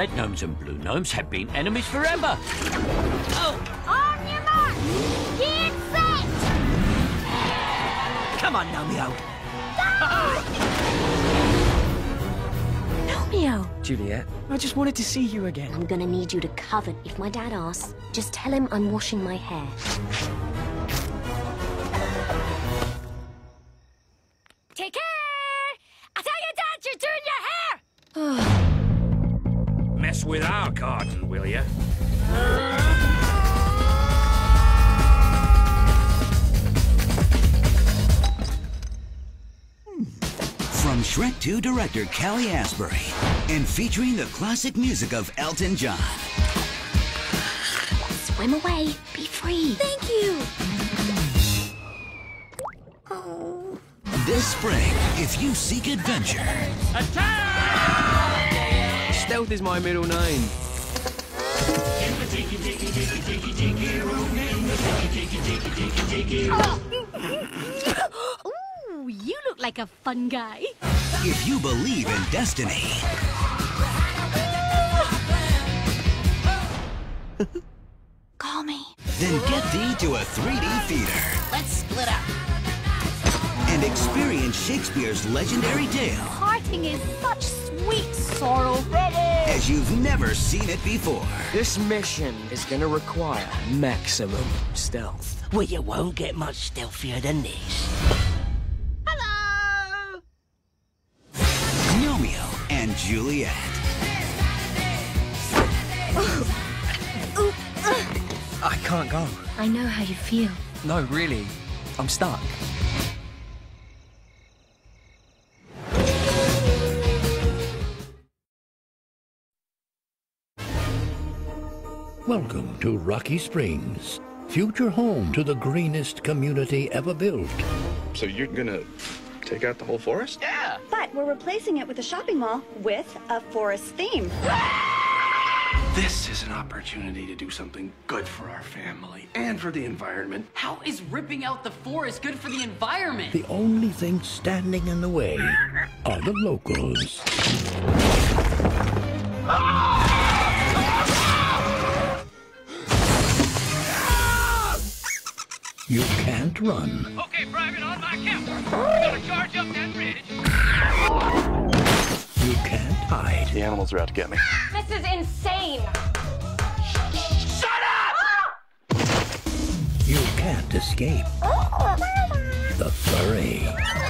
red gnomes and blue gnomes have been enemies forever. Oh. On your mark! Get set! Come on, Gnomeo. Gnomeo! Juliet, I just wanted to see you again. I'm gonna need you to cover if my dad asks. Just tell him I'm washing my hair. Take care! I tell your dad you're doing your hair! Mess with our garden, will ya? From Shrek 2 director Callie Asbury and featuring the classic music of Elton John. Swim away. Be free. Thank you. Oh. This spring, if you seek adventure... Attack! Stealth is my middle name. Ooh, you look like a fun guy. If you believe in destiny... Call me. Then get thee to a 3D theater. Let's split up. And experience Shakespeare's legendary tale Parting is such sweet sorrow. as you've never seen it before. This mission is gonna require maximum stealth. Well, you won't get much stealthier than this. Hello! Gnomeo and Juliet. I can't go. I know how you feel. No, really. I'm stuck. Welcome to Rocky Springs, future home to the greenest community ever built. So you're gonna take out the whole forest? Yeah. But we're replacing it with a shopping mall with a forest theme. This is an opportunity to do something good for our family and for the environment. How is ripping out the forest good for the environment? The only thing standing in the way are the locals. You can't run. Okay, Private, on my count. Gotta charge up that ridge. You can't hide. The animals are out to get me. This is insane. Shut up! You can't escape. The furry.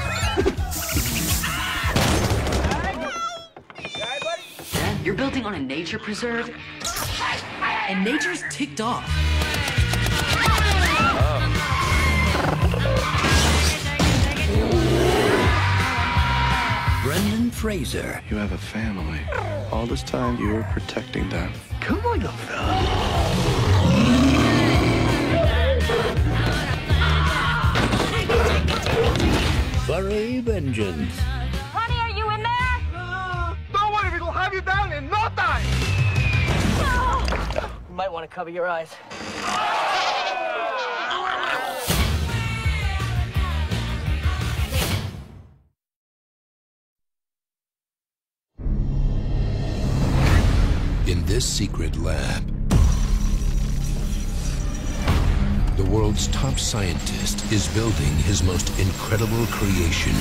Dad, you're building on a nature preserve, and nature's ticked off. Brendan Fraser. You have a family. All this time you were protecting them. Come on, young fella. Furry Vengeance. Honey, are you in there? Don't worry, we'll have you down in no time! You might want to cover your eyes. In this secret lab, the world's top scientist is building his most incredible creation.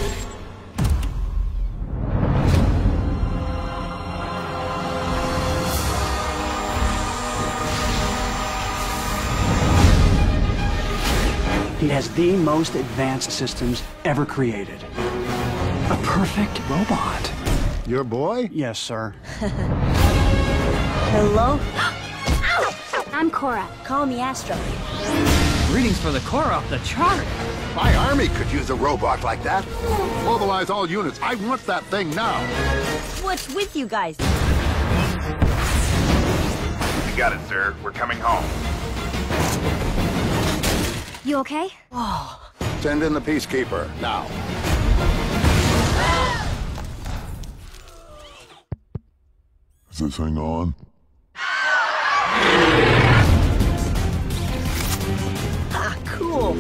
He has the most advanced systems ever created. A perfect robot. Your boy? Yes, sir. Hello? I'm Cora. Call me Astro. Readings for the core off the chart. My army could use a robot like that. Mobilize all units. I want that thing now. What's with you guys? You got it, sir. We're coming home. You okay? Send in the Peacekeeper, now. Is this thing on? Ah, cool.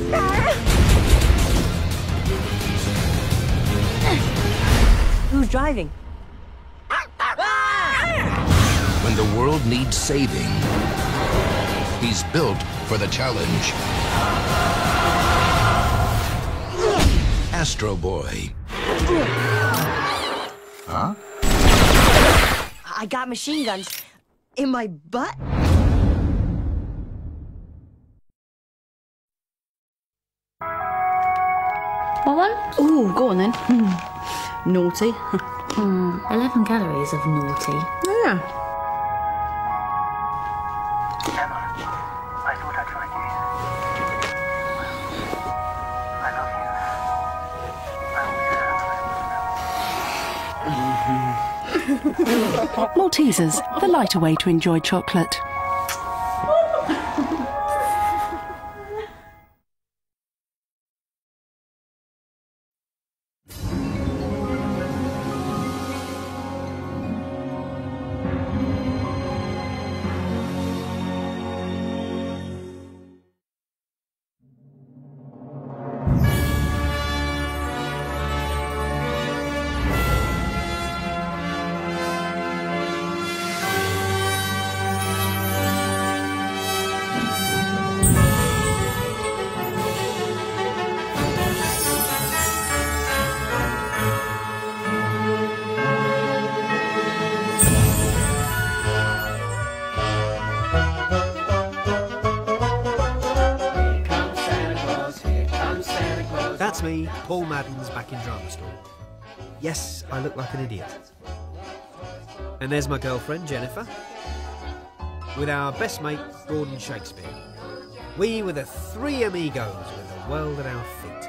Who's driving? when the world needs saving. He's built for the challenge. Astro Boy. Huh? I got machine guns in my butt. What one? Ooh, go on then. Naughty. 11 calories of naughty. Yeah. Emma, I thought I'd find you. I love you. I always have. Maltesers, the lighter way to enjoy chocolate. That's me, Paul Madden's back in drama school. Yes, I look like an idiot. And there's my girlfriend, Jennifer, with our best mate, Gordon Shakespeare. We were the three amigos with the world at our feet.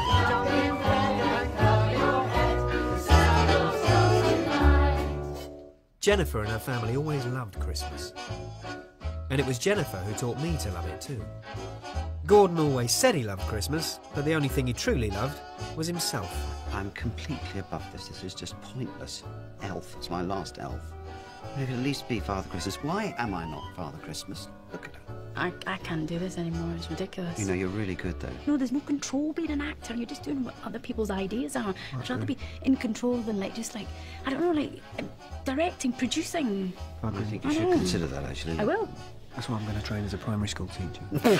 Jennifer and her family always loved Christmas. And it was Jennifer who taught me to love it too. Gordon always said he loved Christmas, but the only thing he truly loved was himself. I'm completely above this. This is just pointless. Elf. It's my last elf. Maybe at least be Father Christmas. Why am I not Father Christmas? Look at her. I can't do this anymore. It's ridiculous. You know, you're really good, though. No, there's no control being an actor. You're just doing what other people's ideas are. I'd rather be in control than, like, just like, I don't know, like, directing, producing. I think you should consider that, actually. I will. That's why I'm going to train as a primary school teacher.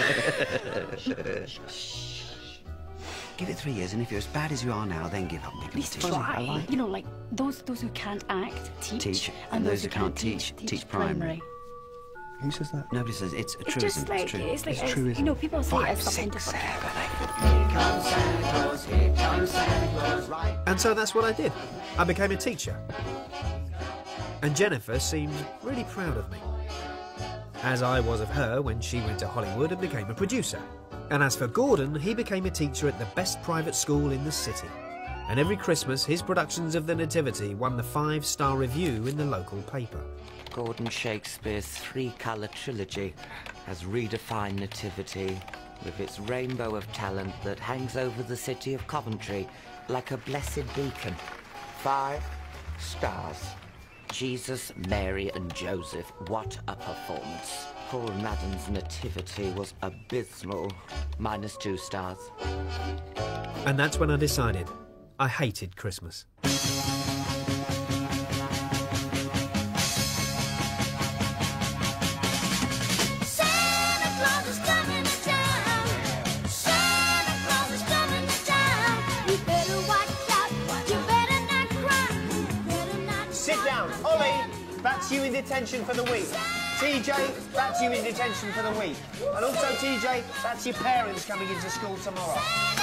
Give it 3 years, and if you're as bad as you are now, then give up. At least try. You know, like, those who can't act, teach. And those who can't teach primary. Who says that? Nobody says it's a It's truism. just like, it's true. it's like, It's truism. you know, people say it as 5, something 6, different. 7. And so that's what I did. I became a teacher. And Jennifer seemed really proud of me, as I was of her when she went to Hollywood and became a producer. And as for Gordon, he became a teacher at the best private school in the city. And every Christmas, his productions of the Nativity won the 5-star review in the local paper. Gordon Shakespeare's 3-colour trilogy has redefined Nativity with its rainbow of talent that hangs over the city of Coventry like a blessed beacon. 5 stars. Jesus, Mary and Joseph, what a performance. Paul Madden's Nativity was abysmal, -2 stars. And that's when I decided I hated Christmas. Sit down. Ollie, that's you in detention for the week. TJ, that's you in detention for the week. And also, TJ, that's your parents coming into school tomorrow.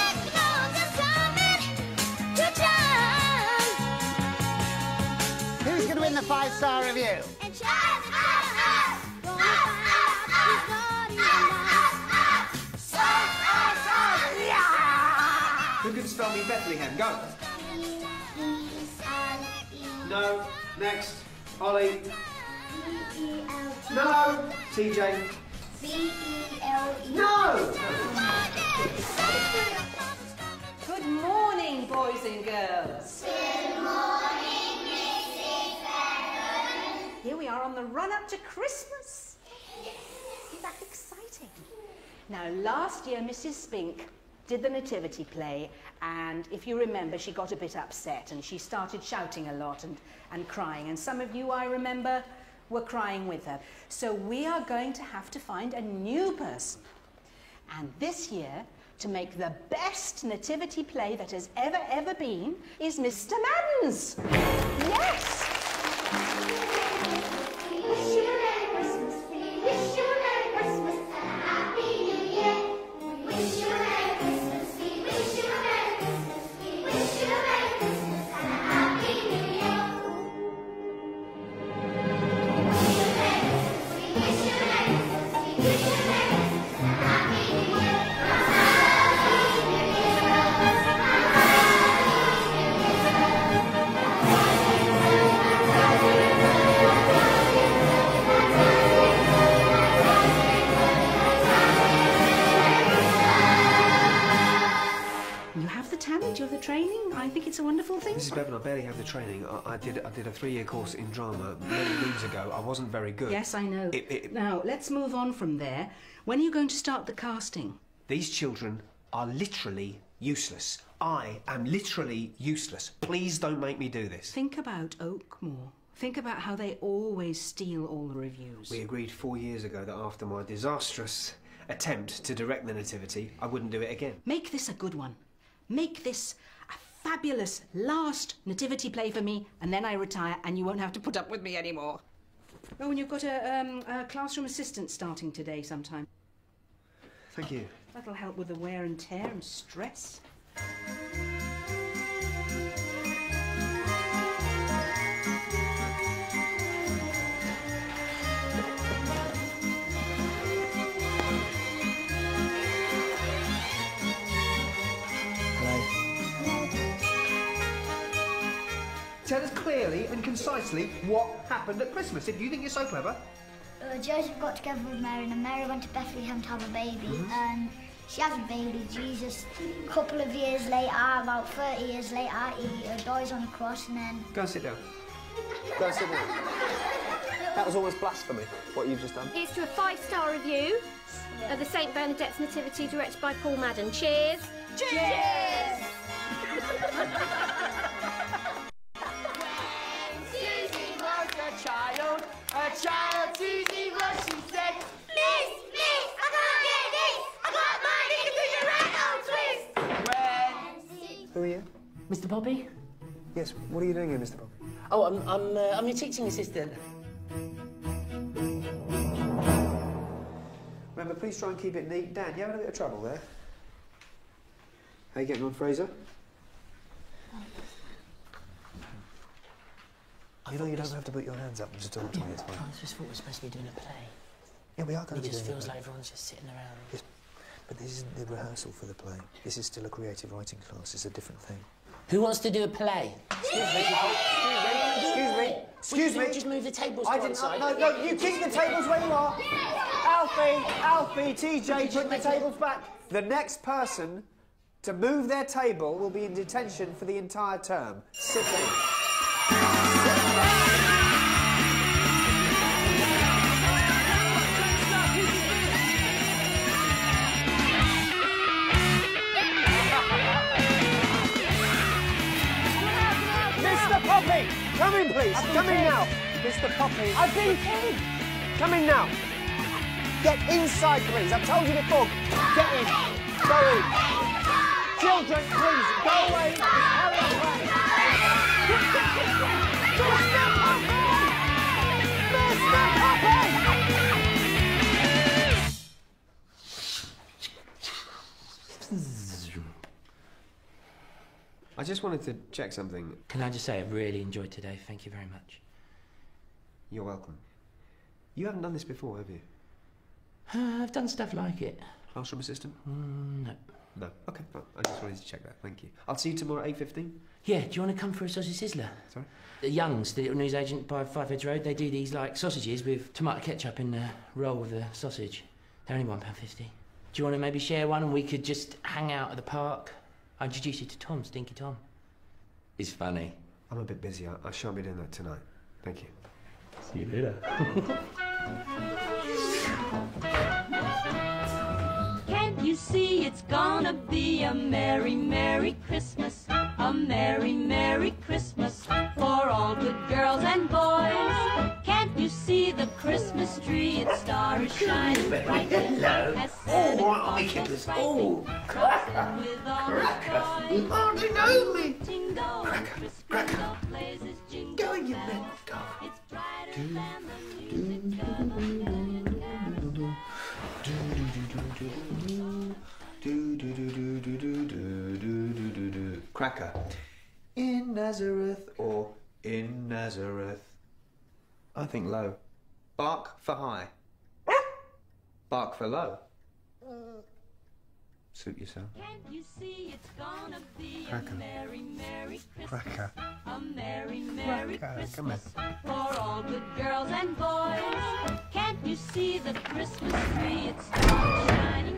Who's going to win the 5-star review? Who can spell me Bethlehem? Go. No. Next. Ollie. No. TJ. No. Good morning, boys and girls. Good morning, Mrs. Bevan. Here we are on the run-up to Christmas. Isn't that exciting? Now, last year, Mrs. Spink did the nativity play, and if you remember, she got a bit upset and she started shouting a lot and crying. And some of you, I remember, were crying with her. So we are going to have to find a new person. And this year, to make the best nativity play that has ever been, is Mr. Madden's. Yes! We wish you a Merry Christmas. We wish you a Merry Christmas and a Happy New Year. We wish you a Merry Christmas. We wish you a Merry Christmas. We wish you a Merry Christmas and a Happy New Year. We wish you a Merry Christmas. We wish you a Merry Christmas. We wish you a Merry Christmas and a Happy New Year. You have the talent, you have the training. I think it's a wonderful thing. Mrs. Bevan, I barely have the training. I did a 3-year course in drama many moons ago. I wasn't very good. Yes, I know. Now, let's move on from there. When are you going to start the casting? These children are literally useless. I am literally useless. Please don't make me do this. Think about Oakmore. Think about how they always steal all the reviews. We agreed 4 years ago that after my disastrous attempt to direct the Nativity, I wouldn't do it again. Make this a good one. Make this a fabulous last nativity play for me, and then I retire and you won't have to put up with me anymore. Oh, and you've got a classroom assistant starting today sometime. Thank you. That'll help with the wear and tear and stress. Tell us clearly and concisely what happened at Christmas. If you think you're so clever. Joseph got together with Mary, and Mary went to Bethlehem to have a baby, and she has a baby, Jesus. A couple of years later, about 30 years later, he dies on a cross, and then... Go and sit down. Go and sit down. That was almost blasphemy, what you've just done. Here's to a 5-star review of the St. Bernadette's Nativity, directed by Paul Madden. Cheers! Cheers! A child, Susie, what she said. Miss, I can't get this. I got my nigga through your right arm twist. Who are you? Mr. Poppy? Yes, what are you doing here, Mr. Poppy? Oh, I'm your teaching assistant. Remember, please try and keep it neat. Dan, you having a bit of trouble there? How you getting on, Fraser? You know you don't have to put your hands up and just talk to me, it's fine. I just thought we were supposed to be doing a play. Yeah, we are going to be doing It just feels a play. like everyone's just sitting around. Yes, but this isn't the rehearsal for the play. This is still a creative writing class. It's a different thing. Who wants to do a play? Excuse me. Just move the tables I to one didn't. side. No, you keep the tables where you are. Alfie, TJ, put the tables back. The next person to move their table will be in detention for the entire term. Sit down. Mr. Poppy, come in, please. Come in now. Mr. Poppy. I've been in. Come in now. Get inside, please. I've told you before. Get in. Go in. Children, please, go away. Hurry away. Mr. Poppy! Mr. Poppy! I just wanted to check something. Can I just say I've really enjoyed today. Thank you very much. You're welcome. You haven't done this before, have you? I've done stuff like it. Classroom assistant? No. No. Okay, fine. I just wanted to check that. Thank you. I'll see you tomorrow at 8:15. Yeah, do you want to come for a sausage sizzler? Sorry? The Youngs, the little newsagent by Fiveheads Road, they do these, like, sausages with tomato ketchup in the roll with the sausage. They're only £1.50. Do you want to maybe share one and we could just hang out at the park? I'll introduce you to Tom, Stinky Tom. He's funny. I'm a bit busy. I shan't be doing that tonight. Thank you. See you later. Can't you see it's gonna be a merry, merry Christmas? A merry, merry Christmas for all good girls and boys. Can't you see shining brightly. Hello. As Santa Oh, right, Claus Mickey, goes oh, brightly, Cracker. with all Cracker. his You hardly know me. Jingle, Cracker. Blazes, jingle Go in your bells. bed, go. It's brighter than the music Cracker. In Nazareth or in Nazareth? I think low. Bark for high. Bark for low. Suit yourself. Can't you see it's gonna be Cracker. a merry, merry Christmas? Cracker. A merry, merry Cracker, come here. Christmas for all good girls and boys. Can't you see the Christmas tree? It's shining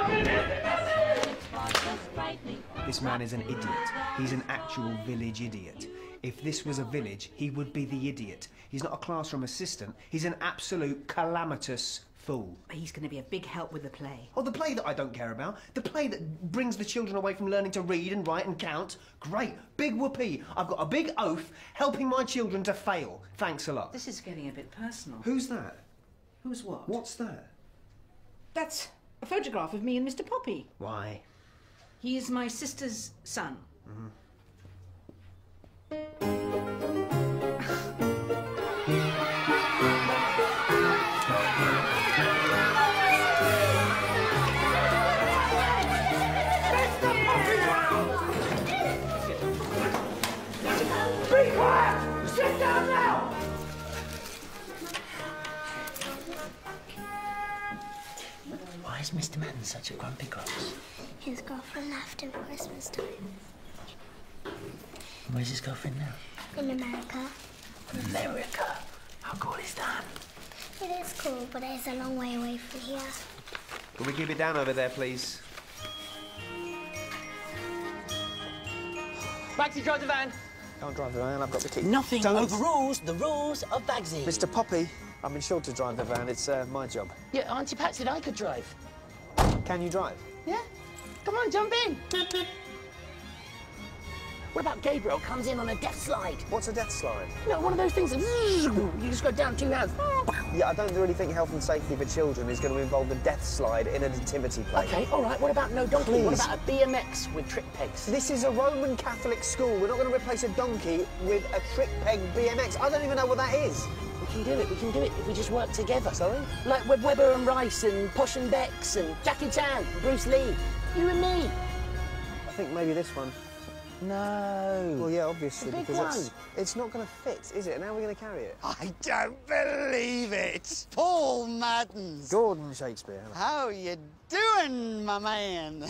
brightly. This man is an idiot. He's an actual village idiot. If this was a village, he would be the idiot. He's not a classroom assistant. He's an absolute calamitous fool. He's going to be a big help with the play. Oh, the play that I don't care about. The play that brings the children away from learning to read and write and count. Great. Big whoopee. I've got a big oath helping my children to fail. Thanks a lot. This is getting a bit personal. Who's that? Who's what? What's that? That's a photograph of me and Mr. Poppy. Why? He is my sister's son. Mm-hmm. Be quiet! Sit down now! Why is Mr. Madden such a grumpy gross? His girlfriend left him Christmas time. Where's his girlfriend now? In America. America? How cool is that? It is cool, but it's a long way away from here. Can we keep it down over there, please? Bagsy, drive the van. Can't drive the van, I've got the key. Nothing Don't. overrules the rules of Bagsy. Mr. Poppy, I've been sure to drive the van. It's my job. Yeah, Auntie Pat said I could drive. Can you drive? Yeah? Come on, jump in. What about Gabriel comes in on a death slide? What's a death slide? You know, one of those things that you just go down 2 hands. Yeah, I don't really think health and safety for children is going to involve a death slide in a nativity play. Okay, all right. What about no donkey? Please. What about a BMX with trick pegs? This is a Roman Catholic school. We're not going to replace a donkey with a trick peg BMX. I don't even know what that is. We can do it. We can do it if we just work together. Sorry? Like Webb Webber and Rice and Posh and Bex and Jackie Chan, and Bruce Lee. You and me. I think maybe this one. No. Well, yeah, obviously, The big because it's not going to fit, is it? And how are we going to carry it? I don't believe it. Paul Madden. Gordon Shakespeare. How you doing, my man?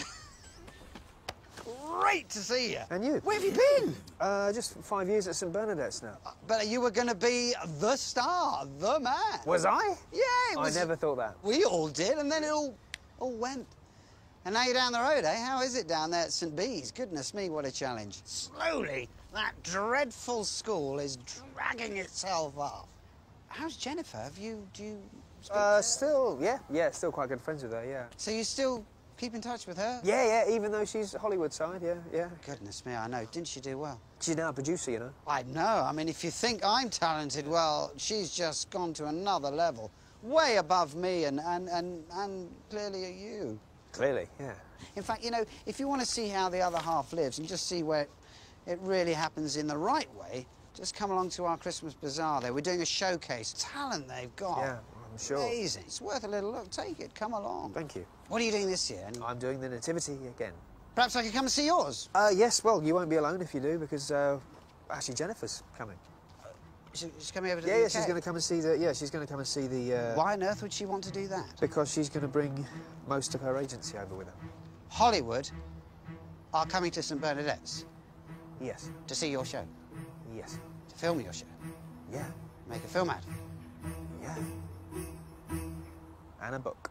Great to see you. And you? Where have you been? Just 5 years at St Bernadette's now. But you were going to be the star, the man. Was I? Yeah, it was. I never thought that. We all did, and then it all went. And now you're down the road, eh? How is it down there at St Bees? Goodness me, what a challenge. Slowly, that dreadful school is dragging itself off. How's Jennifer? Do you speak to her? Still, yeah, still quite good friends with her, yeah. So you still keep in touch with her? Yeah, even though she's Hollywood side, yeah. Goodness me, I know. Didn't she do well? She's now a producer, you know. I know. I mean, if you think I'm talented, well, she's just gone to another level. Way above me and clearly you. Clearly, yeah. In fact, you know, if you want to see how the other half lives and just see where it really happens in the right way, just come along to our Christmas bazaar there. We're doing a showcase. Talent they've got. Yeah, I'm sure. Amazing. It's worth a little look. Take it. Come along. Thank you. What are you doing this year? I'm doing the Nativity again. Perhaps I could come and see yours? Yes, well, you won't be alone if you do, because actually Jennifer's coming. She's coming over to the Yeah, UK? she's going to come and see the... Yeah, she's going to come and see the... Why on earth would she want to do that? Because she's going to bring most of her agency over with her. Hollywood are coming to St Bernadette's? Yes. To see your show? Yes. To film your show? Yeah. Make a film out of it? Yeah. And a book.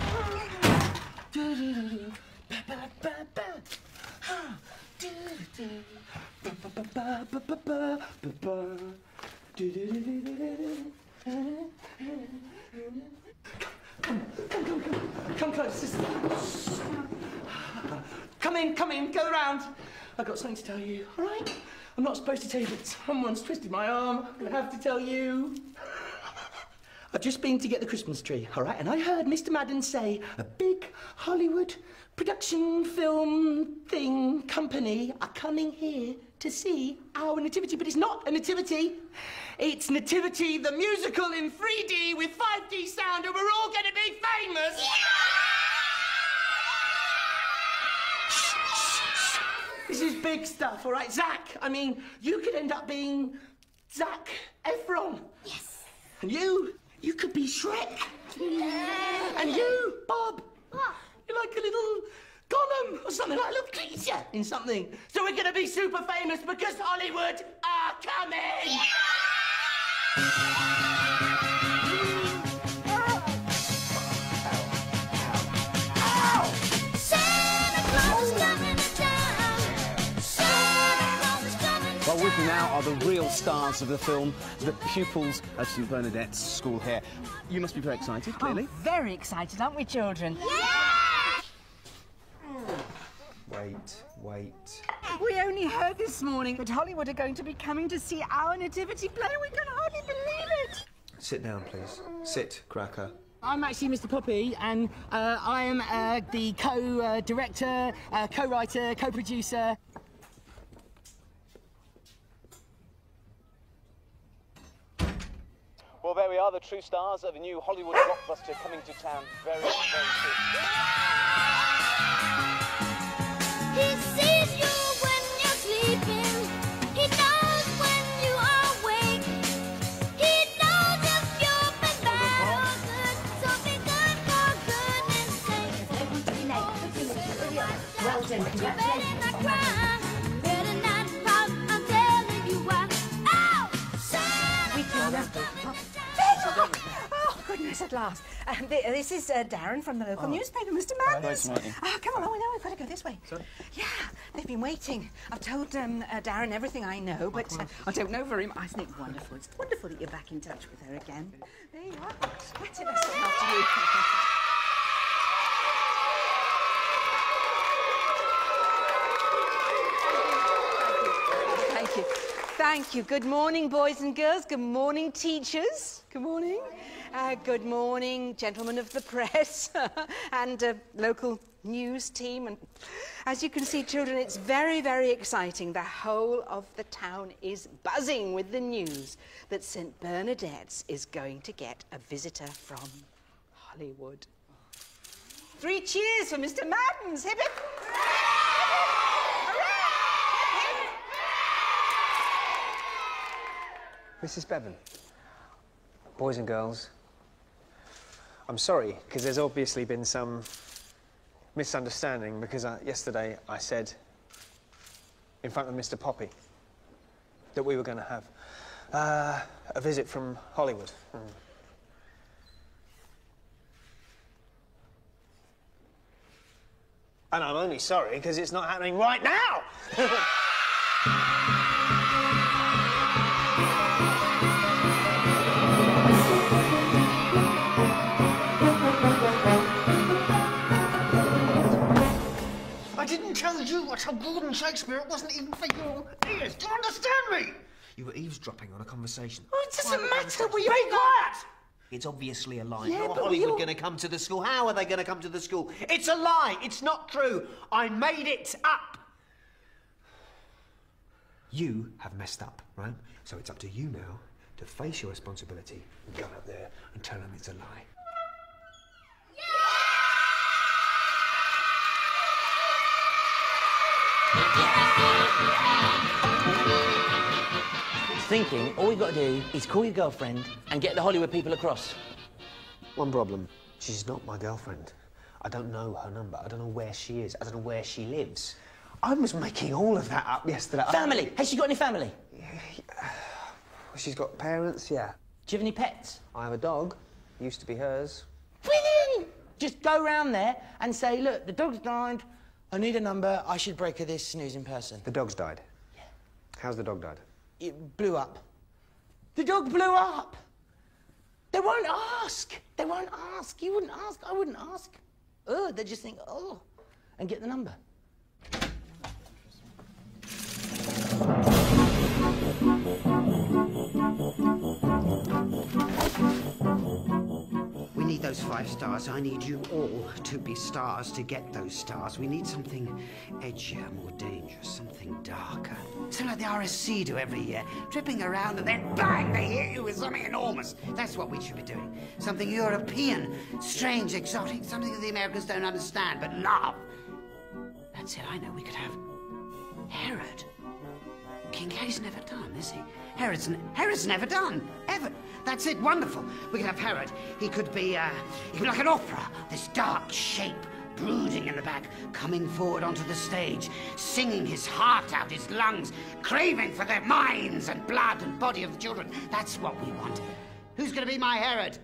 Come close, sister. Come in, go around. I've got something to tell you, all right? I'm not supposed to tell you, but someone's twisted my arm. I have to tell you. I've just been to get the Christmas tree, all right? And I heard Mr. Madden say a big Hollywood production film thing company are coming here to see our nativity. But it's not a nativity. It's Nativity the Musical in 3D with 5D sound, and we're all going to be famous. This is big stuff, all right? Zac, I mean, you could end up being Zac Efron. Yes. And you could be Shrek. And you, Bob, you're like a little Gollum or something, like a little creature in something. So we're going to be super famous because Hollywood are coming. Well, with me now are the real stars of the film, the pupils of St Bernadette's School here. You must be very excited, clearly. Oh, very excited, aren't we, children? Wait. We only heard this morning that Hollywood are going to be coming to see our nativity play. We can hardly believe it. Sit down, please. Sit, Cracker. I'm actually Mr. Poppy, and I am the co-director, co-writer, co-producer. Well, there we are, the true stars of a new Hollywood blockbuster coming to town very, very soon. He sees you when you're sleeping. He knows when you are awake. He knows if you've been bad or good. So be good for goodness sake. Well done, congratulations. Better not cry. Better not pout. I'm telling you why. Oh, Santa Claus. Oh, goodness, at last. This is Darren from the local newspaper, Mr. Madness. Come on, we've got to go this way. Sorry? Yeah, they've been waiting. I've told Darren everything I know, but I don't know very much. Isn't it wonderful? It's wonderful that you're back in touch with her again. There you are. That's it, let's go after you. Thank you. Thank you. Good morning, boys and girls. Good morning, teachers. Good morning. Good morning, gentlemen of the press and local news team. And as you can see, children, it's very, very exciting. The whole of the town is buzzing with the news that St Bernadette's is going to get a visitor from Hollywood. 3 cheers for Mr. Madden. Hip hip. Mrs. Bevan, boys and girls, I'm sorry, because there's obviously been some misunderstanding, because yesterday I said, in front of Mr. Poppy, that we were going to have a visit from Hollywood. And I'm only sorry, because it's not happening right now! I didn't tell you what a Gordon Shakespeare. It wasn't even for your ears. Do you understand me? You were eavesdropping on a conversation. Oh, it doesn't matter. Will you be quiet? It's obviously a lie. Yeah, How are but Hollywood we'll- going to come to the school? How are they going to come to the school? It's a lie. It's not true. I made it up. You have messed up, right? So it's up to you now to face your responsibility and go out there and tell them it's a lie. Thinking all we've got to do is call your girlfriend and get the Hollywood people across. One problem. She's not my girlfriend. I don't know her number. I don't know where she is. I don't know where she lives. I was making all of that up yesterday. Family. Has she got any family? She's got parents, yeah. Do you have any pets? I have a dog. Used to be hers. Brilliant! Just go round there and say, look, the dog's died. I need a number. I should break her this snoozing person. The dog's died? Yeah. How's the dog died? It blew up. The dog blew up. They won't ask. They won't ask. You wouldn't ask. I wouldn't ask. Oh, they just think, oh, and get the number. 5 stars. I need you all to be stars to get those stars. We need something edgier, more dangerous, something darker. So like the RSC do every year, tripping around and then bang, they hit you with something enormous. That's what we should be doing. Something European, strange, exotic, something that the Americans don't understand but love. That's it, I know. We could have Herod. King Harry's never done, is he? Herod's never done, ever. That's it, wonderful. We could have Herod. He could be like an opera, this dark shape, brooding in the back, coming forward onto the stage, singing his heart out, his lungs, craving for the minds and blood and body of the children. That's what we want. Who's going to be my Herod?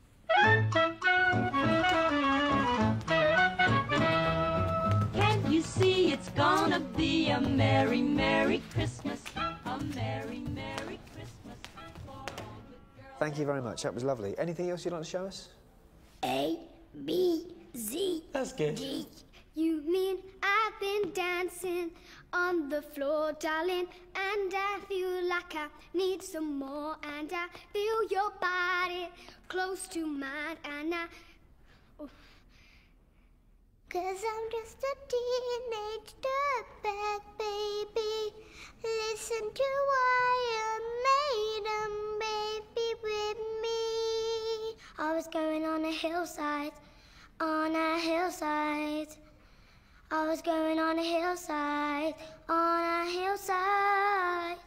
Can't you see it's gonna be a merry, merry Christmas? A merry, merry Christmas. Thank you very much. That was lovely. Anything else you'd like to show us? A, B, Z. That's good. D. You mean I've been dancing on the floor, darling, and I feel like I need some more, and I feel your body close to mine, and I... Oh. 'Cause I'm just a teenage dirtbag, baby. Listen to why I made 'em, baby, with me. I was going on a hillside, on a hillside. I was going on a hillside, on a hillside.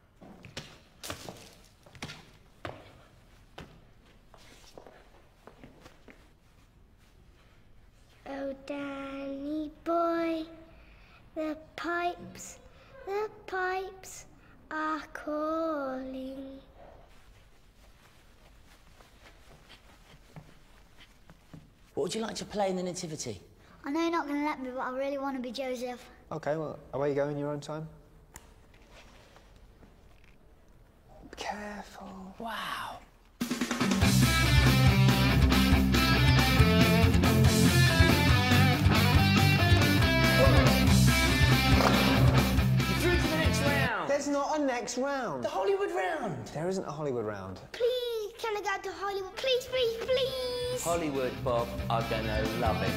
Oh, Danny boy, the pipes are calling. What would you like to play in the Nativity? I know you're not going to let me, but I really want to be Joseph. OK, well, away you go in your own time. Careful. Wow. You're through to the next round. There's not a next round. The Hollywood round. There isn't a Hollywood round. Please, can I go to Hollywood? Please, please, please. Hollywood, Bob, are gonna love it.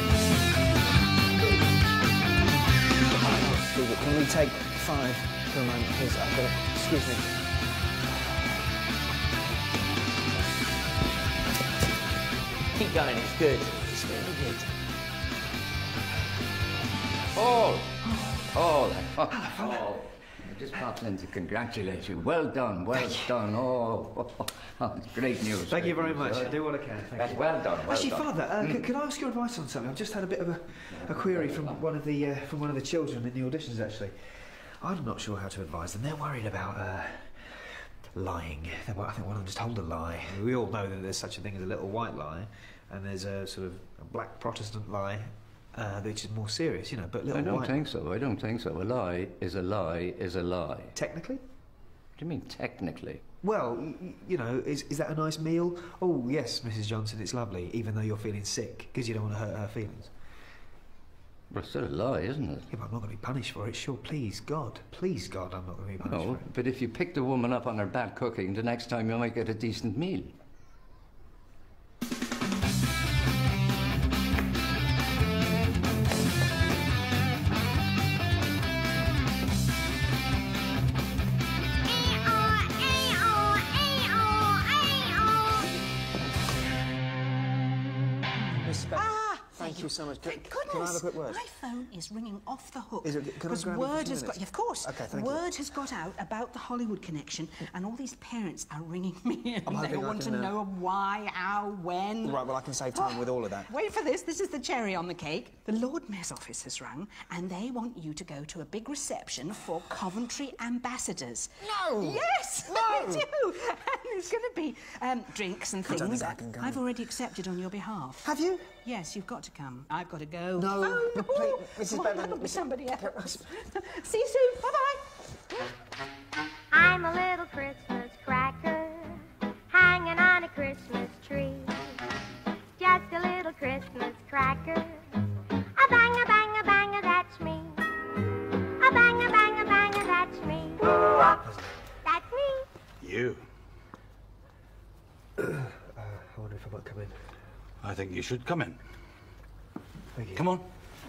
Can we take 5 for a moment, please? I've got to... Excuse me. Keep going, it's good. It's really good. Paul! I just popped in to congratulate you. Well done, well done. Oh, it's great news. Thank you very much. I do what I can. Thank you. Well done, well Actually, done. Father, can I ask your advice on something? I've just had a bit of a query from one of the children in the auditions. Actually, I'm not sure how to advise them. They're worried about lying. I think one of them just told a lie. We all know that there's such a thing as a little white lie, and there's a sort of a black Protestant lie. Which is more serious, you know, but little I don't white... think so. I don't think so. A lie is a lie is a lie. Technically? What do you mean, technically? Well, you know, is that a nice meal? Oh, yes, Mrs. Johnson, it's lovely, even though you're feeling sick, because you don't want to hurt her feelings. Well, it's still a lie, isn't it? Yeah, but I'm not going to be punished for it, sure. Please, God, I'm not going to be punished for it. But if you picked a woman up on her bad cooking, the next time you might get a decent meal. Thank you so much. Thank Can I have a goodness. quick word? My phone is ringing off the hook. Is it- can I Because grab it for word 2 has got... minutes? Yeah, of course. OK, thank you. Word has got out about the Hollywood connection, and all these parents are ringing me, and I'm they hoping I want to can, know why, how, when. Right, well, I can save time with all of that. Wait for this. This is the cherry on the cake. The Lord Mayor's office has rung, and they want you to go to a big reception for Coventry ambassadors. No! Yes! No! They do! And there's going to be drinks and I don't things. think I can come. I've already accepted on your behalf. Have you? Yes, you've got to come. I've got to go. No, Oh, but please, Mrs. Oh, Bevan, that'll be Mrs. somebody else. See you soon. Bye-bye. I'm a little Christmas cracker hanging on a Christmas tree. Just a little Christmas cracker. A bang, that's me. A bang, that's me. That's me. You. I wonder if I might come in. I think you should come in. Thank you. Come on.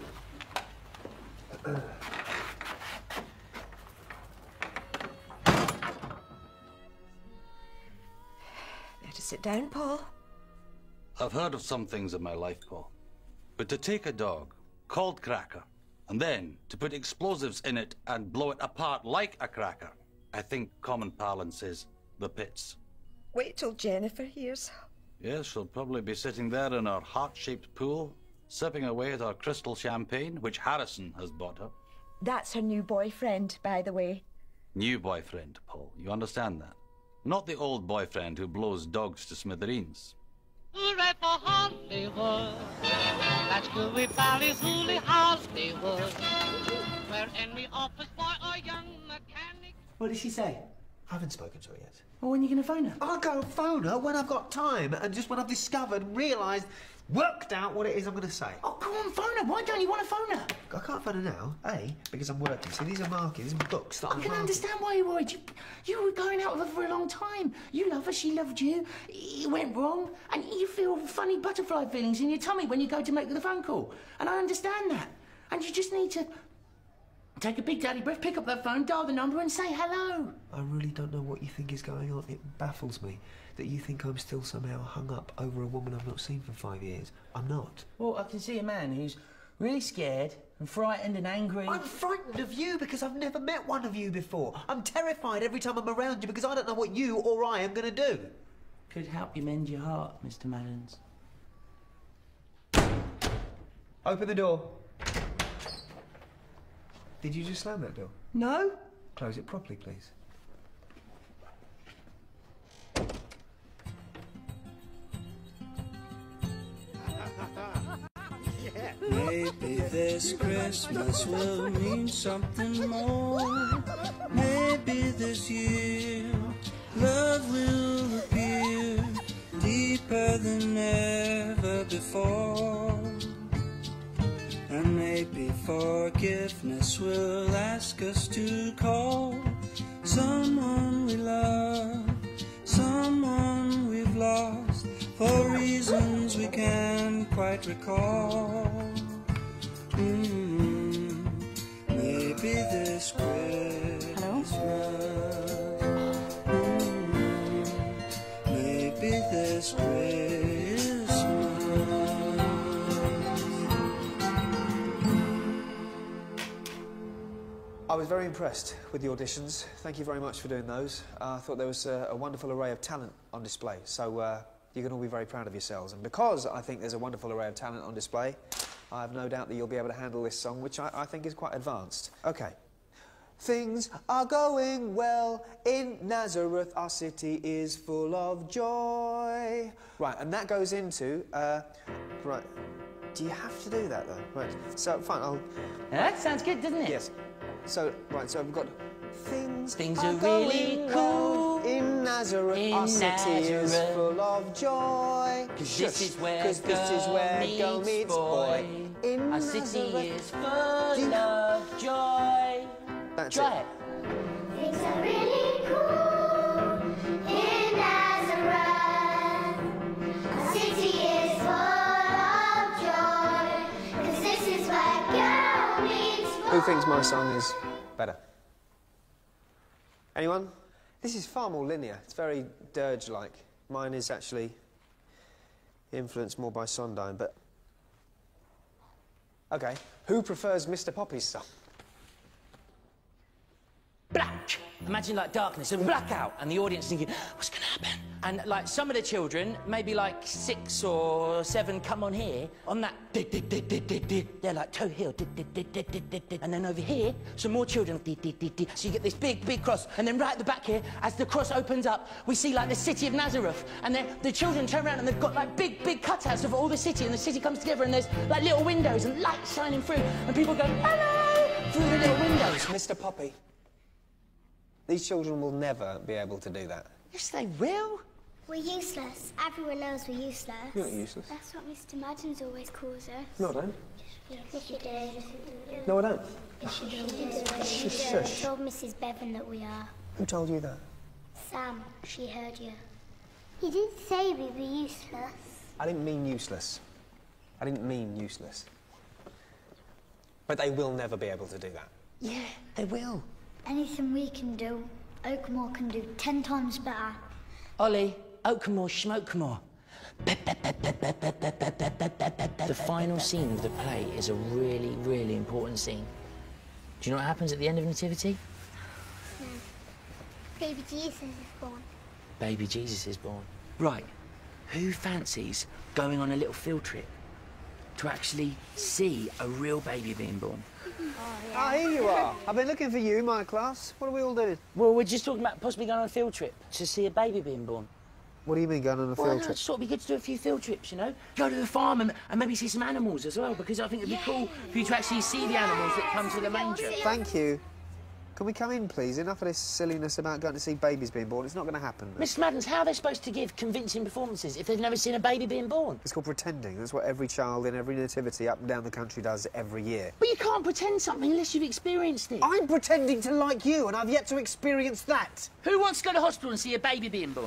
Better sit down, Paul. I've heard of some things in my life, Paul. But to take a dog called Cracker and then to put explosives in it and blow it apart like a cracker, I think common parlance is the pits. Wait till Jennifer hears. Yes, she'll probably be sitting there in her heart-shaped pool, sipping away at her crystal champagne, which Harrison has bought her. That's her new boyfriend, by the way. New boyfriend, Paul. You understand that? Not the old boyfriend who blows dogs to smithereens. Hooray for Hollywood. That's Gooey Valley's Hooley Hollywood. Where any office boy or young mechanic. What did she say? I haven't spoken to her yet. Well, when are you going to phone her? I'll go phone her when I've got time and just when I've discovered, realised, worked out what it is I'm going to say. Oh, go on, phone her. Why don't you want to phone her? I can't phone her now. A, because I'm working. See, these are markings, these are books that I can understand why you're worried. You were going out with her for a long time. You love her, she loved you. It went wrong, and you feel funny butterfly feelings in your tummy when you go to make the phone call. And I understand that. And you just need to take a big daddy breath, pick up that phone, dial the number and say hello. I really don't know what you think is going on. It baffles me that you think I'm still somehow hung up over a woman I've not seen for 5 years. I'm not. Well, I can see a man who's really scared and frightened and angry. I'm frightened of you because I've never met one of you before. I'm terrified every time I'm around you because I don't know what you or I am going to do. Could help you mend your heart, Mr. Maddens. Open the door. Did you just slam that door? No. Close it properly, please. Maybe this Christmas will mean something more. Maybe this year love will appear deeper than ever before. And maybe forgiveness will ask us to call someone we love, someone we've lost, for reasons we can't quite recall. Maybe this Christmas. Maybe this Christmas. I was very impressed with the auditions. Thank you very much for doing those. I thought there was a wonderful array of talent on display, so you can all be very proud of yourselves. And because I think there's a wonderful array of talent on display, I have no doubt that you'll be able to handle this song, which I think is quite advanced. OK. Things are going well in Nazareth, our city is full of joy. Right, and that goes into, right, do you have to do that, though? Right, so, fine, I'll... That sounds good, doesn't it? Yes. So, right, so we've got things are really cool in Nazareth, our city is full of joy. Cause this is where girl meets boy. In our city is full of joy. That's Try it. Things are really cool in Nazareth. Our city is full of joy. Cause this is where girl meets boy. Who thinks my song is better? Anyone? This is far more linear. It's very dirge-like. Mine is actually influenced more by Sondheim, but... OK, who prefers Mr. Poppy's song? Black. Imagine like darkness and blackout, and the audience thinking, what's going to happen? And like some of the children, maybe like 6 or 7, come on here on that. They're like Toe Hill. And then over here, some more children. So you get this big cross, and then right at the back here, as the cross opens up, we see like the city of Nazareth, and then the children turn around and they've got like big cutouts of all the city, and the city comes together, and there's like little windows and lights shining through, and people go hello through the little windows. Mr. Poppy. These children will never be able to do that. Yes, they will. We're useless. Everyone knows we're useless. You're not useless. That's what Mr. Maddens always calls us. No, I don't. Yes, you do. No, I don't. Yes, you do. Shush. You told Mrs. Bevan that we are. Who told you that? Sam, she heard you. You didn't say we were useless. I didn't mean useless. I didn't mean useless. But they will never be able to do that. Yeah, they will. Anything we can do, Oakmore can do 10 times better. Ollie, Oakmore, Schmokemore. The final scene of the play is a really, really important scene. Do you know what happens at the end of Nativity? No. Baby Jesus is born. Baby Jesus is born. Right. Who fancies going on a little field trip to actually see a real baby being born? Ah, here you are. I've been looking for you, my class. What are we all doing? Well, we're just talking about possibly going on a field trip to see a baby being born. What do you mean going on a field trip? It's sort of be good to do a few field trips, you know? Go to the farm and maybe see some animals as well, because I think it'd be cool for you to actually see the animals that come to the manger. Thank you. Can we come in, please? Enough of this silliness about going to see babies being born. It's not going to happen. Miss Maddens, how are they supposed to give convincing performances if they've never seen a baby being born? It's called pretending. That's what every child in every nativity up and down the country does every year. But you can't pretend something unless you've experienced it. I'm pretending to like you, and I've yet to experience that. Who wants to go to hospital and see a baby being born?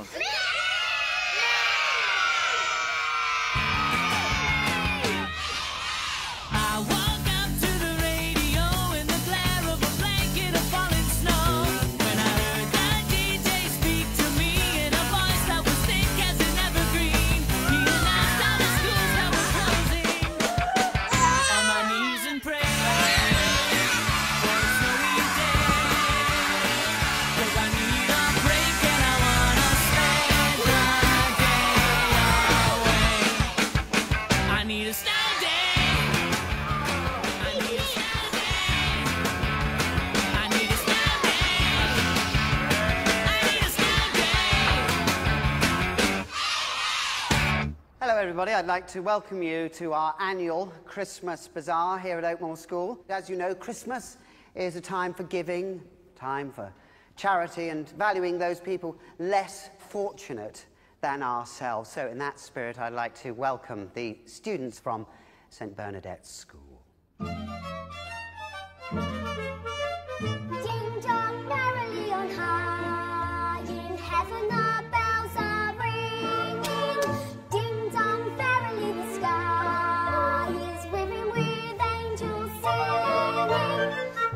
Hello everybody, I'd like to welcome you to our annual Christmas Bazaar here at Oakmore School. As you know, Christmas is a time for giving, time for charity and valuing those people less fortunate than ourselves. So in that spirit, I'd like to welcome the students from St. Bernadette's School. Ding dong merrily on high, in heaven the bells are ringing. Ding dong merrily the sky is brimming with angels singing.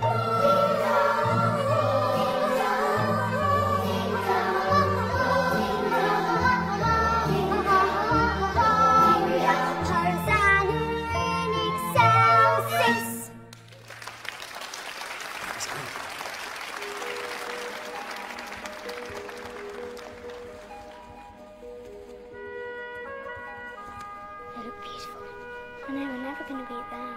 Hosanna in excelsis. They look beautiful. I know we're never going to beat them.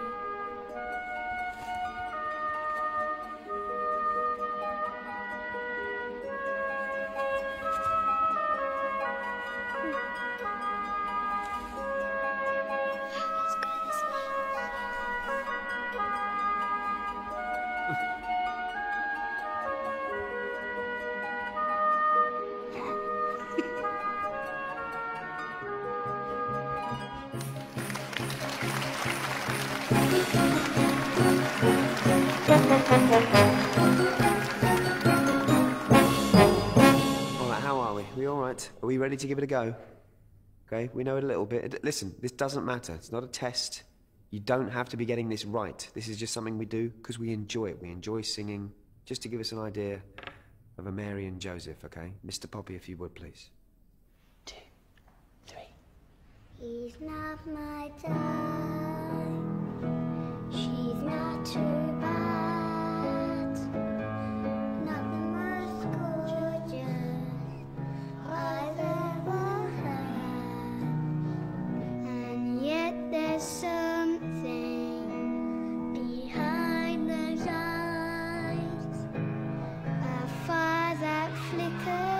All right, how are we? We all right? Are we ready to give it a go? Okay, we know it a little bit. Listen, this doesn't matter. It's not a test. You don't have to be getting this right. This is just something we do because we enjoy it. We enjoy singing, just to give us an idea of a Mary and Joseph, okay? Mr. Poppy, if you would, please. He's not my type. She's not too bad. Not the most gorgeous I've ever had. And yet there's something behind those eyes, a fire that flickers.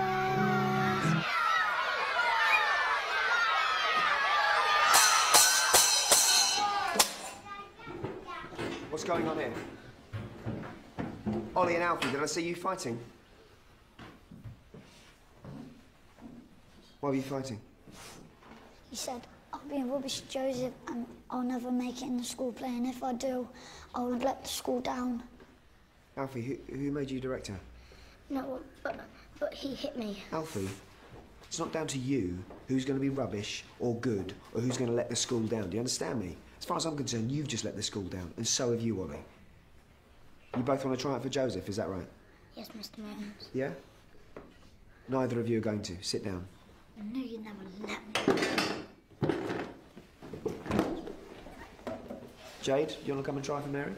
What's going on here? Ollie and Alfie, did I see you fighting? Why were you fighting? He said, I'll be a rubbish Joseph and I'll never make it in the school play, and if I do, I would let the school down. Alfie, who made you director? No, but he hit me. Alfie, It's not down to you who's going to be rubbish or good or who's going to let the school down. Do you understand me? As far as I'm concerned, you've just let the school down, and so have you, Ollie. You both want to try it for Joseph, is that right? Yes, Mr. Martins. Yeah? Neither of you are going to. Sit down. I knew you'd never let me. Jade, you want to come and try for Mary?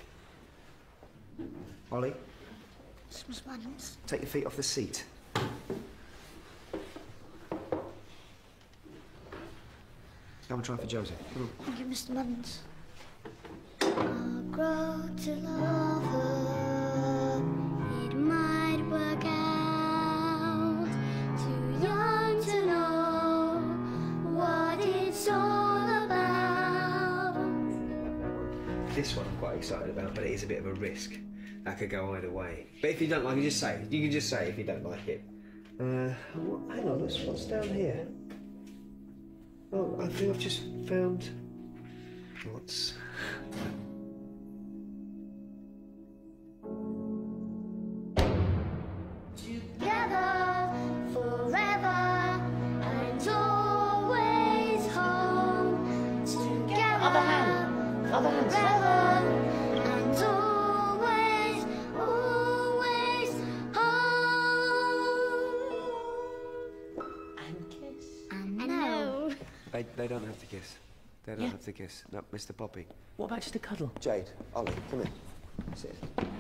Ollie, Yes, Mr. Martins. take your feet off the seat. Come and try for Joseph. Come on. Thank you, Mr. Martins. I'll grow to love her. It might work out. Too young to know what it's all about. This one I'm quite excited about, but it is a bit of a risk. That could go either way. But if you don't like it, just say it. You can just say it if you don't like it. Hang on, what's down here? Oh, I think I've just found... What's... Together, forever, and always home. Together, Other hand. forever, and always, always home. And kiss. And no. They don't have to kiss. They don't have to kiss. No, Mr. Poppy. What about just a cuddle? Jade, Ollie, come here. Sit.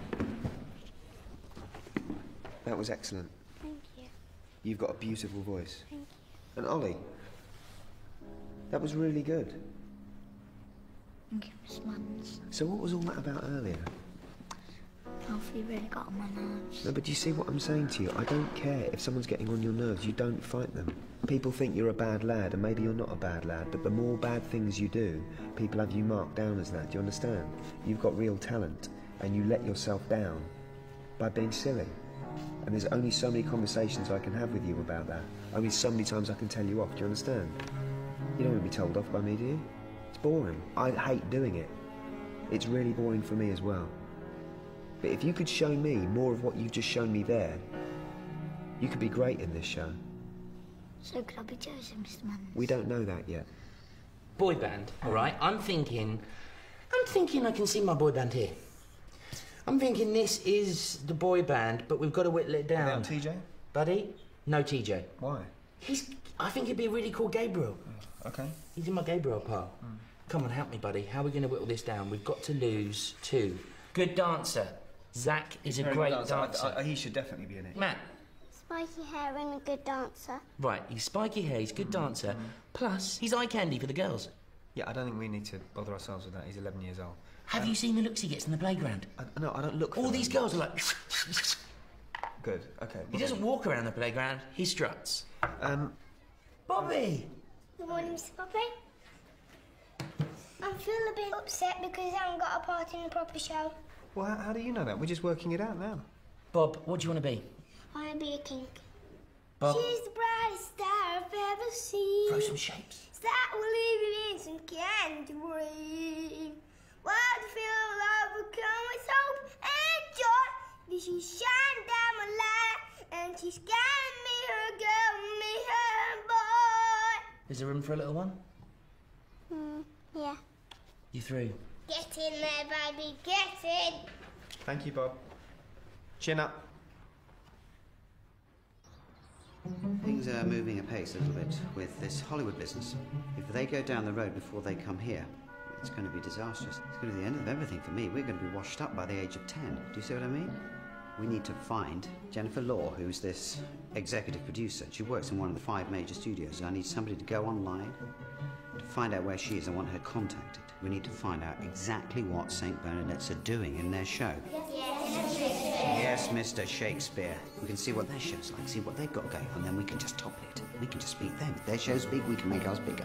That was excellent. Thank you. You've got a beautiful voice. Thank you. And Ollie, that was really good. Thank you, Mr. Martins. So what was all that about earlier? Alfie really got on my nerves. No, but do you see what I'm saying to you? I don't care if someone's getting on your nerves. You don't fight them. People think you're a bad lad, and maybe you're not a bad lad, but the more bad things you do, people have you marked down as that. Do you understand? You've got real talent, and you let yourself down by being silly. And there's only so many conversations I can have with you about that. Only so many times I can tell you off. Do you understand? You don't want to be told off by me, do you? It's boring. I hate doing it. It's really boring for me as well. But if you could show me more of what you've just shown me there, you could be great in this show. So could I be Joseph, Mr. Martins? We don't know that yet. Boy band, all right? I'm thinking I can see my boy band here. I'm thinking this is the boy band, but we've got to whittle it down. Without TJ? Buddy? No TJ. Why? I think he'd be really cool Gabriel. Okay. He's in my Gabriel pile. Come on, help me, buddy. How are we going to whittle this down? We've got to lose 2. Good dancer. Zach is a great dancer. He should definitely be in it. Matt. Spiky hair and a good dancer. Right, he's spiky hair, he's a good dancer, plus he's eye candy for the girls. Yeah, I don't think we need to bother ourselves with that. He's 11 years old. Have you seen the looks he gets in the playground? No, I don't look for All them. these girls are like... Good, okay. He doesn't walk around the playground, he struts. Bobby! Good morning, Mr. Poppy. I feel a bit upset because I haven't got a part in the proper show. Well, how do you know that? We're just working it out now. Bob, what do you want to be? I want to be a king. Bob? She's the brightest star I've ever seen. Throw some shapes. Star will leave you in some candy rain. What to feel overcome with hope and joy. This she shine down my life, and she's got me her girl, me her boy. Is there room for a little one? Yeah. You through? Get in there, baby, get in. Thank you, Bob. Chin up. Things are moving apace a little bit with this Hollywood business. If they go down the road before they come here, it's going to be disastrous. It's going to be the end of everything for me. We're going to be washed up by the age of 10. Do you see what I mean? We need to find Jennifer Law, who's this executive producer. She works in one of the 5 major studios. I need somebody to go online to find out where she is. I want her contacted. We need to find out exactly what St. Bernadette's are doing in their show. Yes, Mr. Shakespeare. We can see what their show's like, see what they've got going on, then we can just top it. We can just beat them. If their show's big, we can make ours bigger.